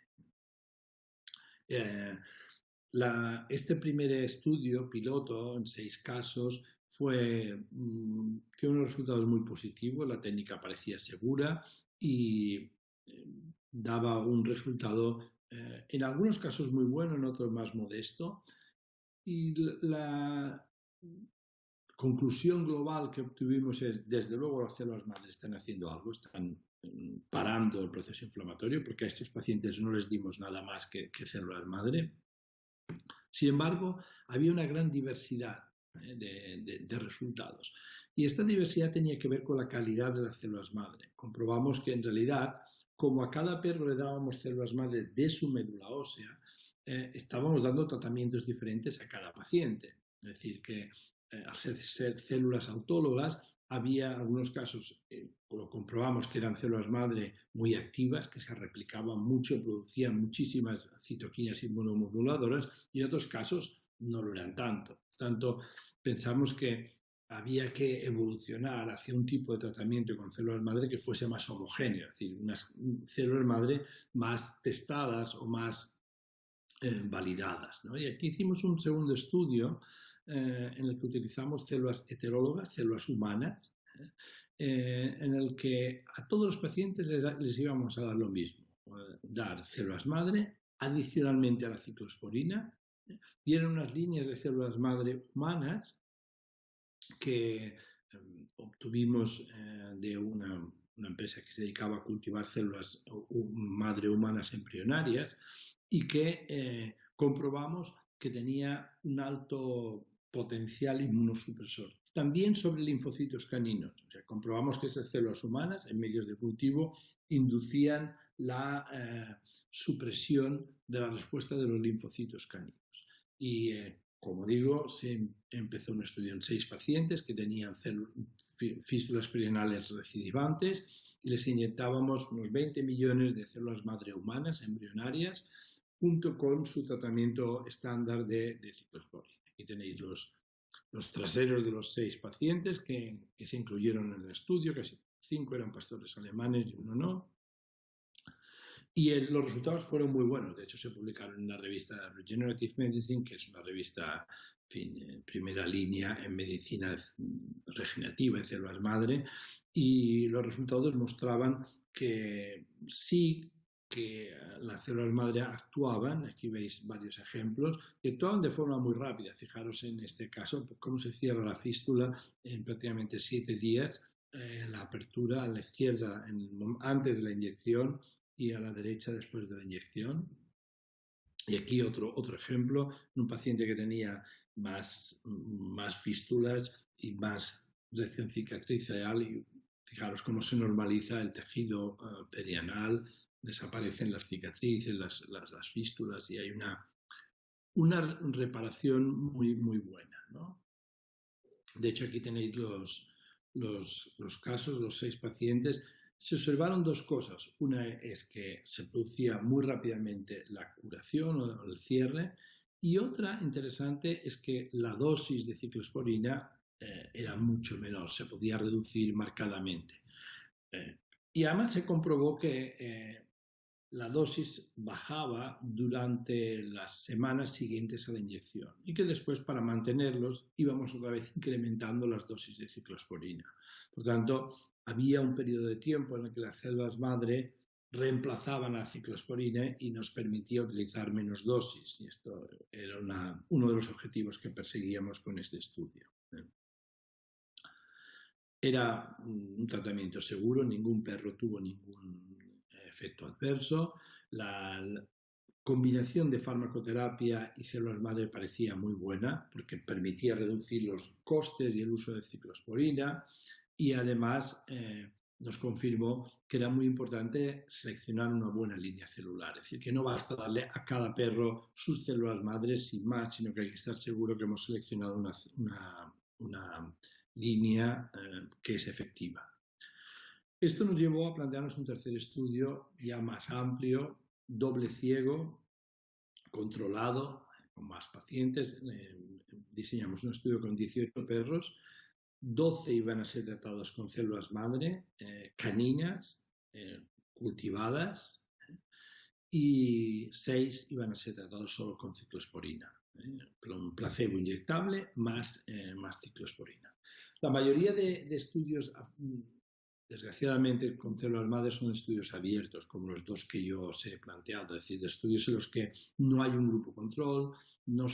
Este primer estudio piloto en 6 casos dio unos resultados muy positivos. La técnica parecía segura y daba un resultado en algunos casos muy bueno, en otros más modesto. Y la conclusión global que obtuvimos es, desde luego, las células madre están haciendo algo, están parando el proceso inflamatorio, porque a estos pacientes no les dimos nada más que células madre. Sin embargo, había una gran diversidad de resultados, y esta diversidad tenía que ver con la calidad de las células madre. Comprobamos que, en realidad, como a cada perro le dábamos células madre de su médula ósea, estábamos dando tratamientos diferentes a cada paciente. Es decir, que al ser células autólogas, había algunos casos, lo comprobamos, que eran células madre muy activas, que se replicaban mucho, producían muchísimas citoquinas inmunomoduladoras, y en otros casos no lo eran tanto. Por tanto, pensamos que había que evolucionar hacia un tipo de tratamiento con células madre que fuese más homogéneo, es decir, unas células madre más testadas o más validadas, ¿no? Y aquí hicimos un segundo estudio en el que utilizamos células heterólogas, células humanas, en el que a todos los pacientes les íbamos a dar lo mismo, dar células madre adicionalmente a la ciclosporina, y eran unas líneas de células madre humanas que obtuvimos de una empresa que se dedicaba a cultivar células madre humanas embrionarias, y que comprobamos que tenía un alto potencial inmunosupresor. También sobre linfocitos caninos. O sea, comprobamos que esas células humanas en medios de cultivo inducían la supresión de la respuesta de los linfocitos caninos. Y como digo, se empezó un estudio en 6 pacientes que tenían fístulas perianales recidivantes, y les inyectábamos unos 20 millones de células madre humanas embrionarias junto con su tratamiento estándar de ciclosporina. Aquí tenéis los traseros de los 6 pacientes que se incluyeron en el estudio. Casi 5 eran pastores alemanes y 1 no. Y los resultados fueron muy buenos. De hecho, se publicaron en la revista Regenerative Medicine, que es una revista, en fin, primera línea en medicina regenerativa en células madre, y los resultados mostraban que sí, que las células madre actuaban. Aquí veis varios ejemplos, que actuaban de forma muy rápida. Fijaros en este caso, cómo se cierra la fístula en prácticamente 7 días, la apertura a la izquierda antes de la inyección y a la derecha después de la inyección. Y aquí otro ejemplo, un paciente que tenía más fístulas y más rección cicatricial, y fijaros cómo se normaliza el tejido perianal, desaparecen las cicatrices, las fístulas, y hay una reparación muy, muy buena, ¿no? De hecho, aquí tenéis los casos, los 6 pacientes. Se observaron 2 cosas. Una es que se producía muy rápidamente la curación o el cierre, y otra interesante es que la dosis de ciclosporina era mucho menor, se podía reducir marcadamente. Y además se comprobó que la dosis bajaba durante las semanas siguientes a la inyección, y que después, para mantenerlos, íbamos otra vez incrementando las dosis de ciclosporina. Por tanto, había un periodo de tiempo en el que las células madre reemplazaban a ciclosporina y nos permitía utilizar menos dosis. Y esto era uno de los objetivos que perseguíamos con este estudio. Era un tratamiento seguro, ningún perro tuvo ningún efecto adverso. La combinación de farmacoterapia y células madre parecía muy buena porque permitía reducir los costes y el uso de ciclosporina y además nos confirmó que era muy importante seleccionar una buena línea celular. Es decir, que no basta darle a cada perro sus células madres sin más, sino que hay que estar seguro que hemos seleccionado una línea que es efectiva. Esto nos llevó a plantearnos un tercer estudio ya más amplio, doble ciego, controlado, con más pacientes. Diseñamos un estudio con 18 perros, 12 iban a ser tratados con células madre, caninas, cultivadas, y 6 iban a ser tratados solo con ciclosporina, con placebo inyectable más ciclosporina. La mayoría de estudios, desgraciadamente, con células madre son estudios abiertos, como los dos que yo os he planteado, es decir, de estudios en los que no hay un grupo control, no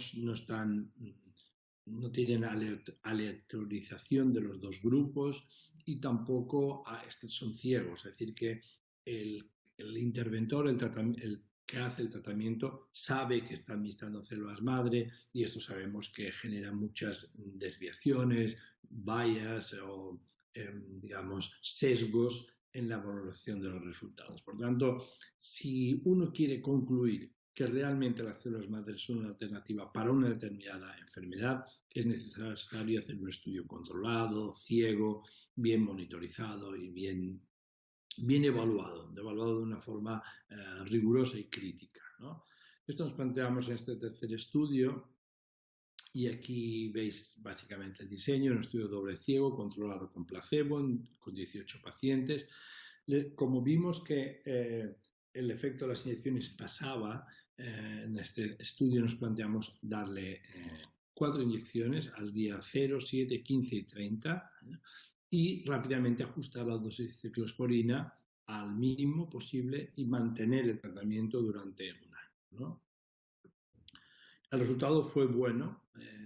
tienen aleatorización de los dos grupos y tampoco son ciegos, es decir, que el interventor, el que hace el tratamiento, sabe que está administrando células madre y esto sabemos que genera muchas desviaciones, bias o, digamos, sesgos en la valoración de los resultados. Por tanto, si uno quiere concluir que realmente las células madre son una alternativa para una determinada enfermedad, es necesario hacer un estudio controlado, ciego, bien monitorizado y bien evaluado de una forma rigurosa y crítica, ¿no? Esto nos planteamos en este tercer estudio y aquí veis básicamente el diseño, un estudio doble ciego controlado con placebo con 18 pacientes. Como vimos que el efecto de las inyecciones pasaba, en este estudio nos planteamos darle 4 inyecciones al día 0, 7, 15 y 30 y rápidamente ajustar la dosis de ciclosporina al mínimo posible y mantener el tratamiento durante un año, ¿no? El resultado fue bueno.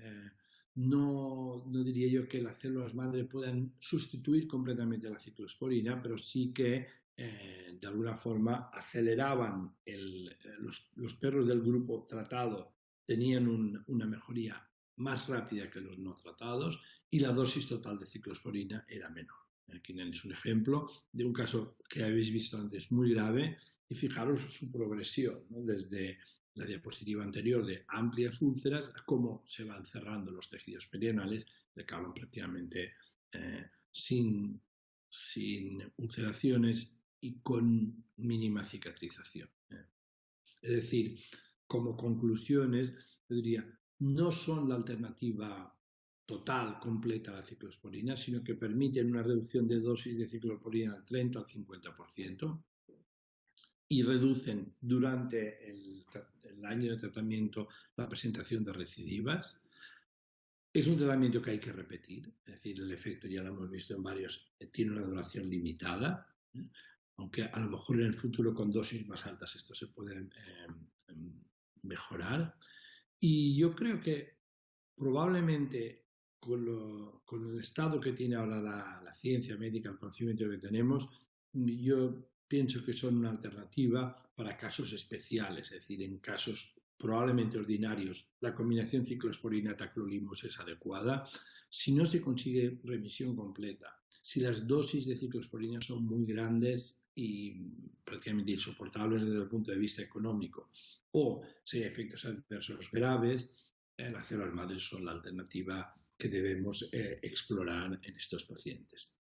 No diría yo que las células madre puedan sustituir completamente la ciclosporina, pero sí que de alguna forma aceleraban los perros del grupo tratado tenían una mejoría más rápida que los no tratados y la dosis total de ciclosporina era menor. Aquí tenéis un ejemplo de un caso que habéis visto antes muy grave y fijaros su progresión, ¿no? Desde la diapositiva anterior de amplias úlceras a cómo se van cerrando los tejidos perianales y acaban prácticamente sin ulceraciones y con mínima cicatrización. Es decir, como conclusiones, yo diría, no son la alternativa total, completa a la ciclosporina, sino que permiten una reducción de dosis de ciclosporina del 30 al 50% y reducen durante el año de tratamiento la presentación de recidivas. Es un tratamiento que hay que repetir, es decir, el efecto ya lo hemos visto en varios, tiene una duración limitada, aunque a lo mejor en el futuro con dosis más altas esto se puede mejorar. Y yo creo que probablemente con el estado que tiene ahora la ciencia médica, el conocimiento que tenemos, yo pienso que son una alternativa para casos especiales, es decir, en casos probablemente ordinarios, la combinación ciclosporina-tacrolimus es adecuada. Si no se consigue remisión completa, si las dosis de ciclosporina son muy grandes y prácticamente insoportables desde el punto de vista económico, o si hay efectos adversos graves, las células madres son la alternativa que debemos explorar en estos pacientes.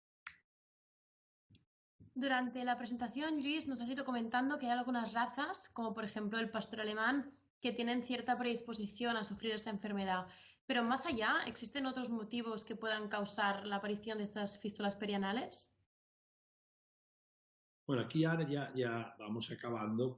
Durante la presentación, Luis, nos has ido comentando que hay algunas razas, como por ejemplo el pastor alemán, que tienen cierta predisposición a sufrir esta enfermedad. Pero más allá, ¿existen otros motivos que puedan causar la aparición de estas fístulas perianales? Bueno, aquí ahora ya vamos acabando,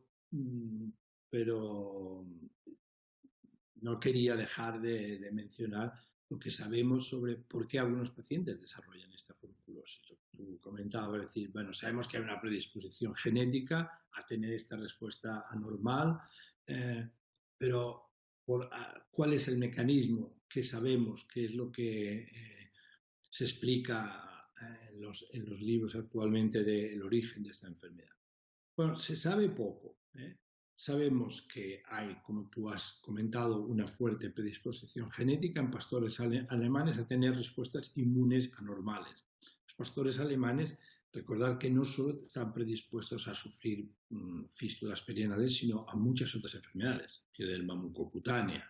pero no quería dejar de mencionar lo que sabemos sobre por qué algunos pacientes desarrollan esta furunculosis. Tú comentabas, decir, bueno, sabemos que hay una predisposición genética a tener esta respuesta anormal, pero ¿cuál es el mecanismo? ¿Qué sabemos? ¿Qué es lo que se explica en los libros actualmente del origen de esta enfermedad? Bueno, se sabe poco. Sabemos que hay, como tú has comentado, una fuerte predisposición genética en pastores alemanes a tener respuestas inmunes anormales. Los pastores alemanes, recordad que no solo están predispuestos a sufrir fístulas perianales, sino a muchas otras enfermedades, pioderma mucocutánea,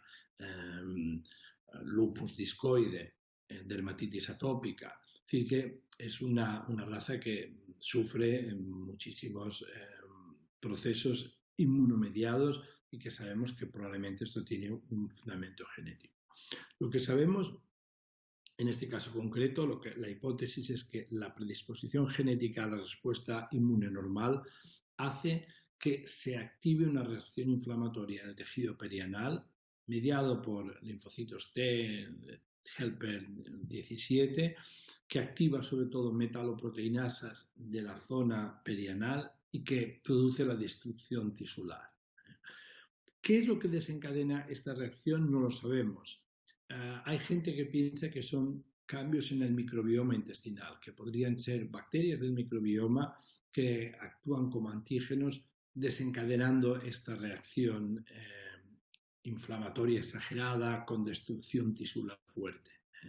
lupus discoide, dermatitis atópica. Es decir, que es una raza que sufre muchísimos procesos inmunomediados y que sabemos que probablemente esto tiene un fundamento genético. Lo que sabemos en este caso concreto, la hipótesis es que la predisposición genética a la respuesta inmune normal hace que se active una reacción inflamatoria en el tejido perianal mediado por linfocitos T, helper 17, que activa sobre todo metaloproteinasas de la zona perianal y que produce la destrucción tisular. ¿Qué es lo que desencadena esta reacción? No lo sabemos. Hay gente que piensa que son cambios en el microbioma intestinal, que podrían ser bacterias del microbioma que actúan como antígenos desencadenando esta reacción inflamatoria exagerada con destrucción tisular fuerte.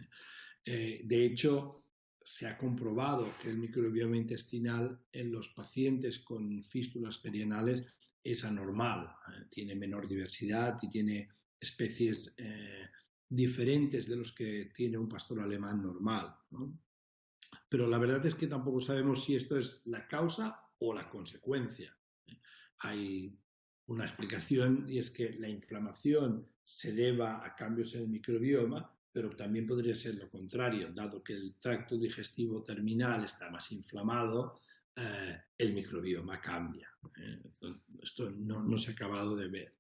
De hecho, se ha comprobado que el microbioma intestinal en los pacientes con fístulas perianales es anormal, tiene menor diversidad y tiene especies diferentes de los que tiene un pastor alemán normal, ¿no? Pero la verdad es que tampoco sabemos si esto es la causa o la consecuencia. Hay una explicación y es que la inflamación se deba a cambios en el microbioma, pero también podría ser lo contrario, dado que el tracto digestivo terminal está más inflamado, el microbioma cambia. Esto no se ha acabado de ver.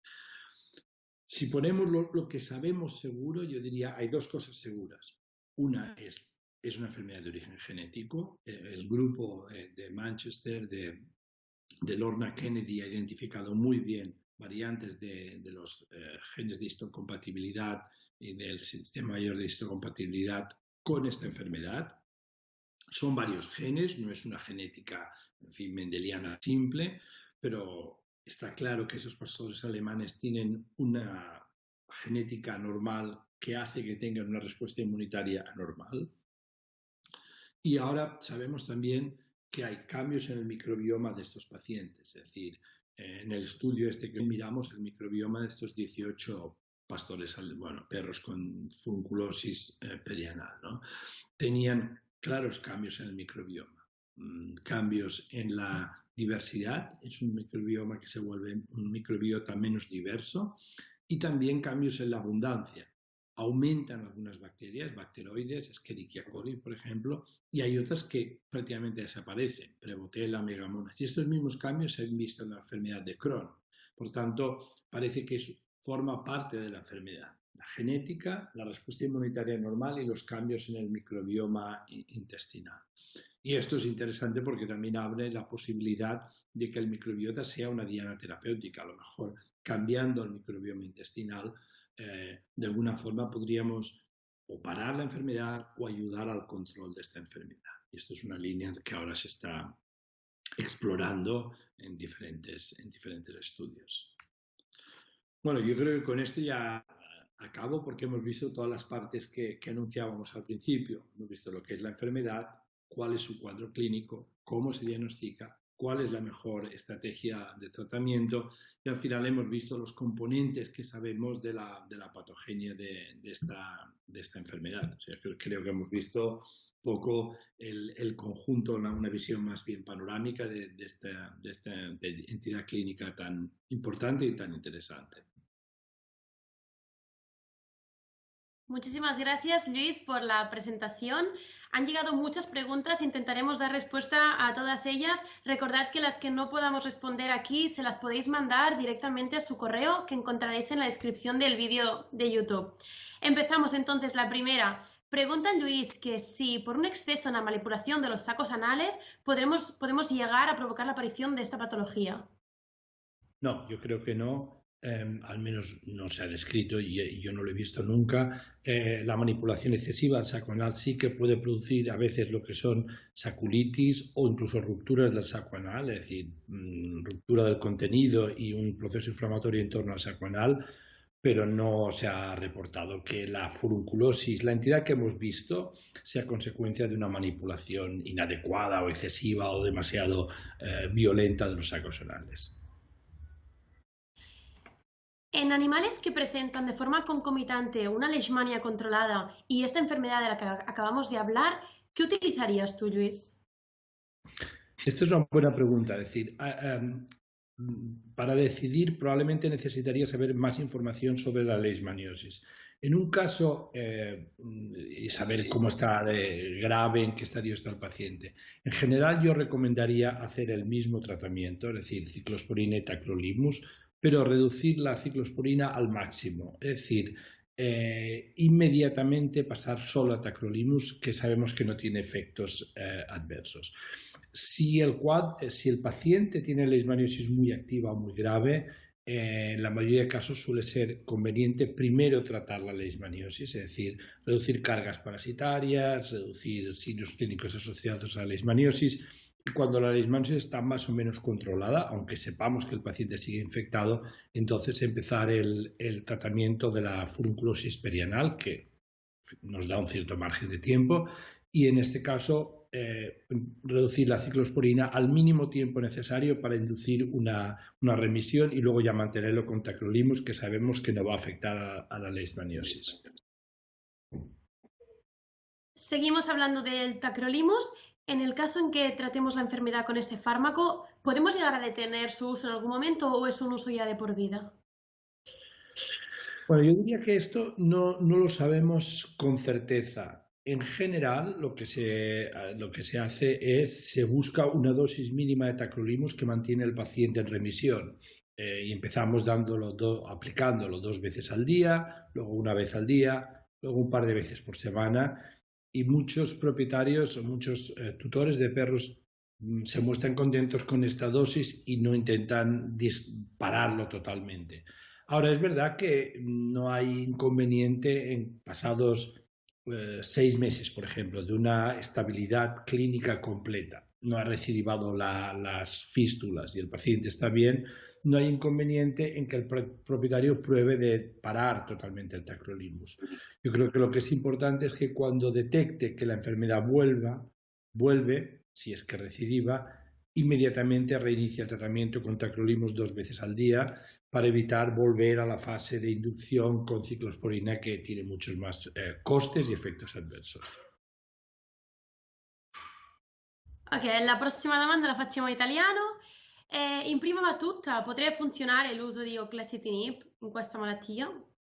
Si ponemos lo que sabemos seguro, yo diría hay dos cosas seguras. Una es una enfermedad de origen genético. El grupo de Manchester, de Lorna Kennedy, ha identificado muy bien variantes de los genes de histocompatibilidad y del sistema mayor de histocompatibilidad con esta enfermedad. Son varios genes, no es una genética, en fin, mendeliana simple, pero está claro que esos pastores alemanes tienen una genética normal que hace que tengan una respuesta inmunitaria anormal. Y ahora sabemos también que hay cambios en el microbioma de estos pacientes, es decir, en el estudio este que miramos, el microbioma de estos 18 pastores, bueno, perros con furunculosis perianal, ¿no? Tenían claros cambios en el microbioma, cambios en la diversidad, es un microbioma que se vuelve un microbiota menos diverso, y también cambios en la abundancia. Aumentan algunas bacterias, bacteroides, Escherichia coli, por ejemplo, y hay otras que prácticamente desaparecen, Prevotella, Megamonas. Y estos mismos cambios se han visto en la enfermedad de Crohn. Por tanto, parece que forma parte de la enfermedad. La genética, la respuesta inmunitaria normal y los cambios en el microbioma intestinal. Y esto es interesante porque también abre la posibilidad de que el microbiota sea una diana terapéutica. A lo mejor cambiando el microbioma intestinal, de alguna forma podríamos o parar la enfermedad o ayudar al control de esta enfermedad. Y esto es una línea que ahora se está explorando en diferentes estudios. Bueno, yo creo que con esto ya acabo porque hemos visto todas las partes que anunciábamos al principio. Hemos visto lo que es la enfermedad, cuál es su cuadro clínico, cómo se diagnostica, cuál es la mejor estrategia de tratamiento y al final hemos visto los componentes que sabemos de la patogenia de esta enfermedad. O sea, creo que hemos visto poco el conjunto, una visión más bien panorámica de esta entidad clínica tan importante y tan interesante. Muchísimas gracias, Luis, por la presentación. Han llegado muchas preguntas, intentaremos dar respuesta a todas ellas. Recordad que las que no podamos responder aquí se las podéis mandar directamente a su correo que encontraréis en la descripción del vídeo de YouTube. Empezamos entonces la primera. Pregunta Luis que si por un exceso en la manipulación de los sacos anales podemos llegar a provocar la aparición de esta patología. No, yo creo que no. Al menos no se ha descrito y yo no lo he visto nunca. La manipulación excesiva del saco anal sí que puede producir a veces lo que son saculitis o incluso rupturas del saco anal, es decir, ruptura del contenido y un proceso inflamatorio en torno al saco anal, pero no se ha reportado que la furunculosis, la entidad que hemos visto, sea consecuencia de una manipulación inadecuada o excesiva o demasiado violenta de los sacos anales. En animales que presentan de forma concomitante una leishmania controlada y esta enfermedad de la que acabamos de hablar, ¿qué utilizarías tú, Luis? Esta es una buena pregunta. Es decir, para decidir probablemente necesitaría saber más información sobre la leishmaniosis. En un caso, y saber cómo está grave, en qué estadio está el paciente. En general, yo recomendaría hacer el mismo tratamiento, es decir, ciclosporina y tacrolimus, pero reducir la ciclosporina al máximo. Es decir, inmediatamente pasar solo a tacrolimus, que sabemos que no tiene efectos adversos. Si el paciente tiene leishmaniosis muy activa o muy grave, en la mayoría de casos suele ser conveniente primero tratar la leishmaniosis, es decir, reducir cargas parasitarias, reducir signos clínicos asociados a la leishmaniosis. Y cuando la leishmaniosis está más o menos controlada, aunque sepamos que el paciente sigue infectado, entonces empezar el tratamiento de la furunculosis perianal, que nos da un cierto margen de tiempo, y en este caso reducir la ciclosporina al mínimo tiempo necesario para inducir una remisión y luego ya mantenerlo con tacrolimus, que sabemos que no va a afectar a la leishmaniosis. Seguimos hablando del tacrolimus. En el caso en que tratemos la enfermedad con este fármaco, ¿podemos llegar a detener su uso en algún momento o es un uso ya de por vida? Bueno, yo diría que esto no lo sabemos con certeza. En general, lo que se hace es, se busca una dosis mínima de tacrolimus que mantiene al paciente en remisión. Y empezamos aplicándolo 2 veces al día, luego una vez al día, luego un par de veces por semana. Y muchos propietarios o muchos tutores de perros se muestran contentos con esta dosis y no intentan dispararlo totalmente. Ahora, es verdad que no hay inconveniente en pasados 6 meses, por ejemplo, de una estabilidad clínica completa. No ha recidivado las fístulas y el paciente está bien. No hay inconveniente en que el propietario pruebe de parar totalmente el tacrolimus. Yo creo que lo que es importante es que cuando detecte que la enfermedad vuelve, si es que recidiva, inmediatamente reinicia el tratamiento con tacrolimus 2 veces al día para evitar volver a la fase de inducción con ciclosporina, que tiene muchos más costes y efectos adversos. Ok, la prossima domanda la facciamo in italiano. In prima battuta, potrebbe funzionare l'uso di oclacitinib in questa malattia?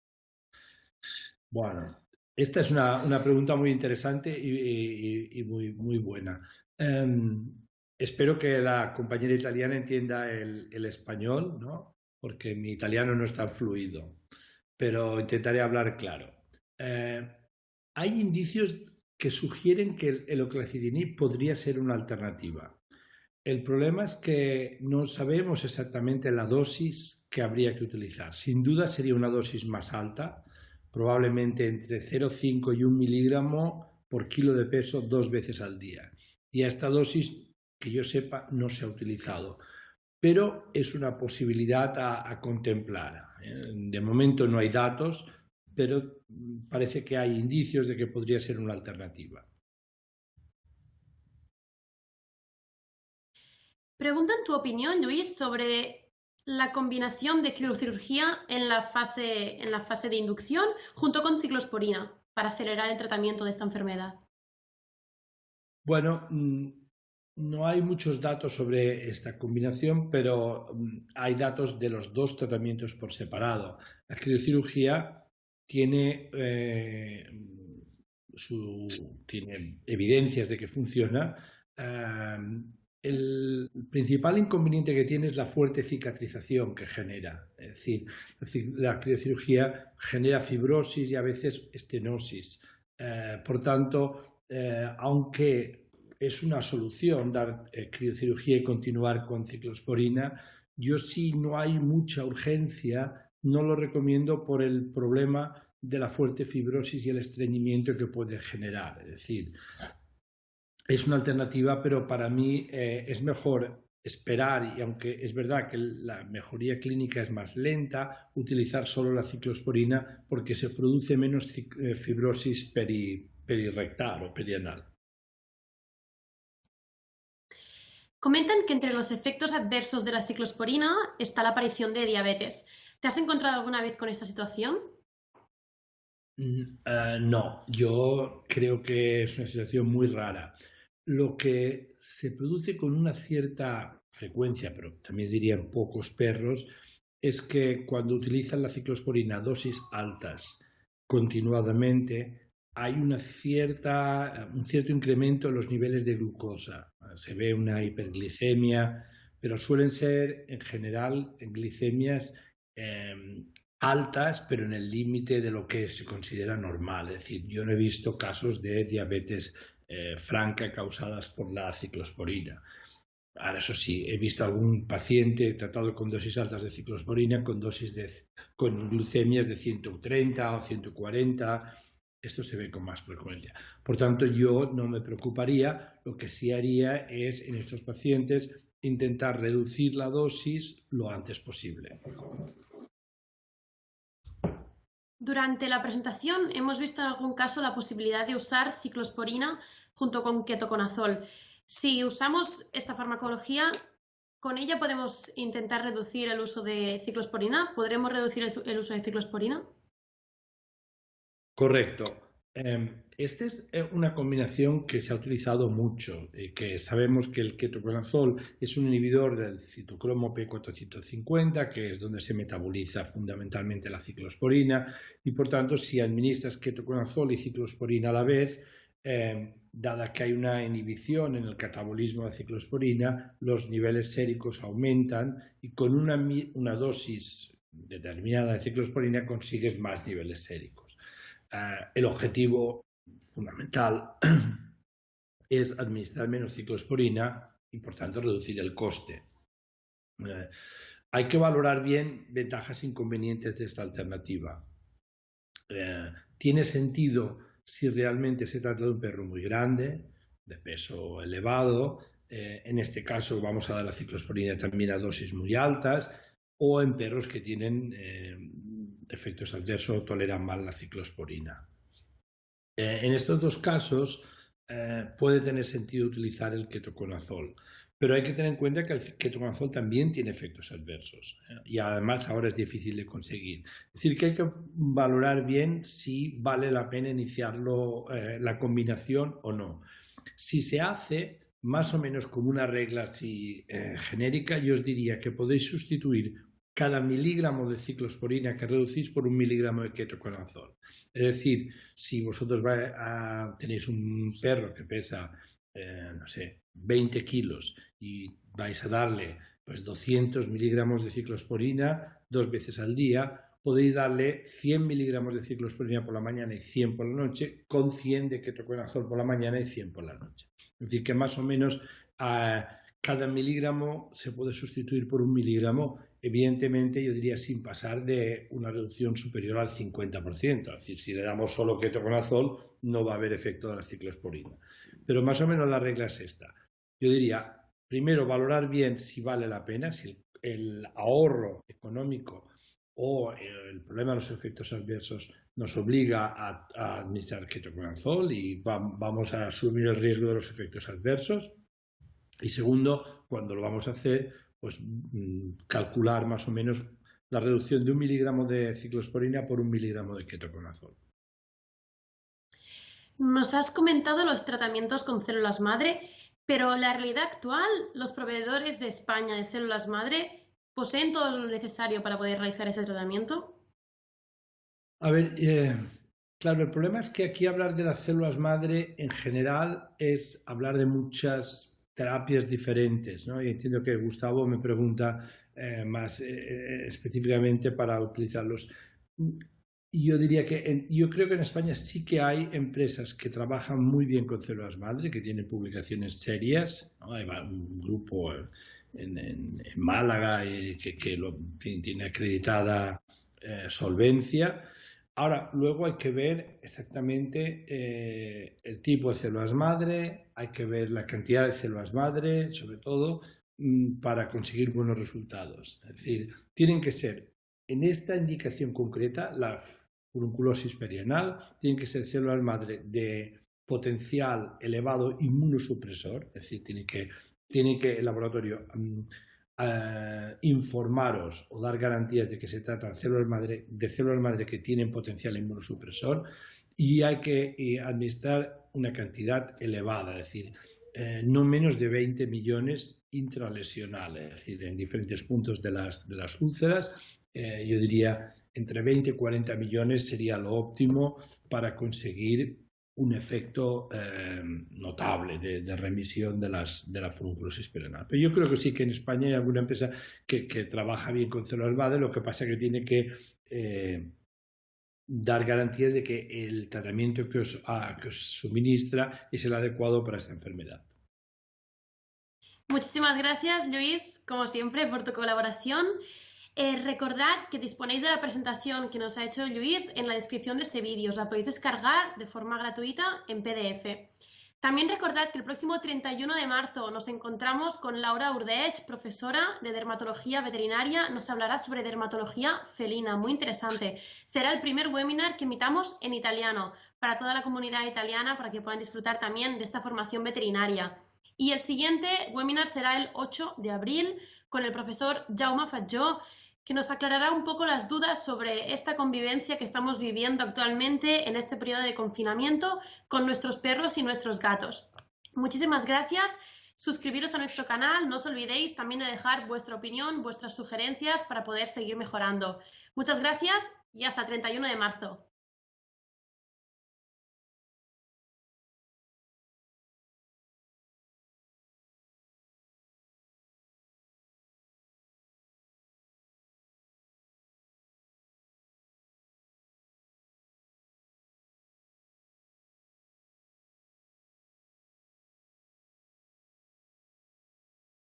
Bueno, esta es una pregunta muy interesante y muy buena. Espero que la compañera italiana entienda el español, ¿no? Porque mi italiano no es tan fluido, pero intentaré hablar claro. Hay indicios que sugieren que el oclacitinib podría ser una alternativa. El problema es que no sabemos exactamente la dosis que habría que utilizar. Sin duda sería una dosis más alta, probablemente entre 0,5 y 1 miligramo por kilo de peso 2 veces al día. Y a esta dosis, que yo sepa, no se ha utilizado. Pero es una posibilidad a contemplar. De momento no hay datos, pero parece que hay indicios de que podría ser una alternativa. Pregunta en tu opinión, Luis, sobre la combinación de clorocirugía en la fase de inducción junto con ciclosporina para acelerar el tratamiento de esta enfermedad. Bueno, no hay muchos datos sobre esta combinación, pero hay datos de los dos tratamientos por separado. La criocirugía tiene, tiene evidencias de que funciona. El principal inconveniente que tiene es la fuerte cicatrización que genera. Es decir, la criocirugía genera fibrosis y a veces estenosis. Por tanto, aunque es una solución dar criocirugía y continuar con ciclosporina, yo sí no hay mucha urgencia, no lo recomiendo por el problema de la fuerte fibrosis y el estreñimiento que puede generar. Es decir, es una alternativa, pero para mí es mejor esperar, y aunque es verdad que la mejoría clínica es más lenta, utilizar solo la ciclosporina porque se produce menos fibrosis perirectal o perianal. Comentan que entre los efectos adversos de la ciclosporina está la aparición de diabetes. ¿Te has encontrado alguna vez con esta situación? No, yo creo que es una situación muy rara. Lo que se produce con una cierta frecuencia, pero también diría en pocos perros, es que cuando utilizan la ciclosporina a dosis altas continuadamente, hay un cierto incremento en los niveles de glucosa. Se ve una hiperglicemia, pero suelen ser en general glicemias altas, pero en el límite de lo que se considera normal. Es decir, yo no he visto casos de diabetes franca causadas por la ciclosporina. Ahora, eso sí, he visto algún paciente tratado con dosis altas de ciclosporina con con glucemias de 130 o 140. Esto se ve con más frecuencia. Por tanto, yo no me preocuparía. Lo que sí haría es, en estos pacientes, intentar reducir la dosis lo antes posible. Durante la presentación hemos visto en algún caso la posibilidad de usar ciclosporina junto con ketoconazol. Si usamos esta farmacología, ¿con ella podemos intentar reducir el uso de ciclosporina? ¿Podremos reducir el uso de ciclosporina? Correcto. Esta es una combinación que se ha utilizado mucho, que sabemos que el ketoconazol es un inhibidor del citocromo P450, que es donde se metaboliza fundamentalmente la ciclosporina, y por tanto, si administras ketoconazol y ciclosporina a la vez, dada que hay una inhibición en el catabolismo de ciclosporina, los niveles séricos aumentan y con una dosis determinada de ciclosporina consigues más niveles séricos. El objetivo fundamental es administrar menos ciclosporina y por tanto reducir el coste. Hay que valorar bien ventajas e inconvenientes de esta alternativa. Tiene sentido si realmente se trata de un perro muy grande, de peso elevado. En este caso vamos a dar la ciclosporina también a dosis muy altas, o en perros que tienen efectos adversos o toleran mal la ciclosporina. En estos dos casos puede tener sentido utilizar el ketoconazol, pero hay que tener en cuenta que el ketoconazol también tiene efectos adversos y además ahora es difícil de conseguir. Es decir, que hay que valorar bien si vale la pena iniciarlo, la combinación o no. Si se hace más o menos como una regla así genérica, yo os diría que podéis sustituir cada miligramo de ciclosporina que reducís por 1 miligramo de ketoconazol. Es decir, si vosotros tenéis un perro que pesa, no sé, 20 kilos y vais a darle pues 200 miligramos de ciclosporina 2 veces al día, podéis darle 100 miligramos de ciclosporina por la mañana y 100 por la noche, con 100 de ketoconazol por la mañana y 100 por la noche. Es decir, que más o menos cada miligramo se puede sustituir por 1 miligramo, evidentemente yo diría sin pasar de una reducción superior al 50%. Es decir, si le damos solo ketoconazol no va a haber efecto de la ciclosporina. Pero más o menos la regla es esta. Yo diría, primero valorar bien si vale la pena, si el ahorro económico o el problema de los efectos adversos nos obliga a administrar ketoconazol y vamos a asumir el riesgo de los efectos adversos. Y segundo, cuando lo vamos a hacer, pues calcular más o menos la reducción de 1 miligramo de ciclosporina por 1 miligramo de ketoconazol. Nos has comentado los tratamientos con células madre, pero en la realidad actual, los proveedores de España de células madre poseen todo lo necesario para poder realizar ese tratamiento. A ver, claro, el problema es que aquí hablar de las células madre en general es hablar de muchas terapias diferentes, ¿no? Y entiendo que Gustavo me pregunta más específicamente para utilizarlos. Y yo diría que yo creo que en España sí que hay empresas que trabajan muy bien con células madre, que tienen publicaciones serias, ¿no? Hay un grupo en Málaga tiene acreditada solvencia. Ahora, luego hay que ver exactamente el tipo de células madre, hay que ver la cantidad de células madre, sobre todo, para conseguir buenos resultados. Es decir, tienen que ser, en esta indicación concreta, la furunculosis perianal, tienen que ser células madre de potencial elevado inmunosupresor, es decir, tiene que el laboratorio informaros o dar garantías de que se tratan de células madre que tienen potencial inmunosupresor y hay que administrar una cantidad elevada, es decir, no menos de 20 millones intralesionales, es decir, en diferentes puntos de las úlceras. Yo diría entre 20 y 40 millones sería lo óptimo para conseguir un efecto notable de remisión de la furunculosis perianal. Pero yo creo que sí que en España hay alguna empresa que trabaja bien con células madre, lo que pasa es que tiene que dar garantías de que el tratamiento que os suministra es el adecuado para esta enfermedad. Muchísimas gracias, Luis, como siempre, por tu colaboración. Recordad que disponéis de la presentación que nos ha hecho Luis en la descripción de este vídeo. Os la podéis descargar de forma gratuita en PDF. También recordad que el próximo 31 de marzo nos encontramos con Laura Urdech, profesora de dermatología veterinaria. Nos hablará sobre dermatología felina, muy interesante. Será el primer webinar que emitamos en italiano para toda la comunidad italiana, para que puedan disfrutar también de esta formación veterinaria. Y el siguiente webinar será el 8 de abril con el profesor Jaume Fatjó, que nos aclarará un poco las dudas sobre esta convivencia que estamos viviendo actualmente en este periodo de confinamiento con nuestros perros y nuestros gatos. Muchísimas gracias. Suscribiros a nuestro canal, no os olvidéis también de dejar vuestra opinión, vuestras sugerencias para poder seguir mejorando. Muchas gracias y hasta el 31 de marzo.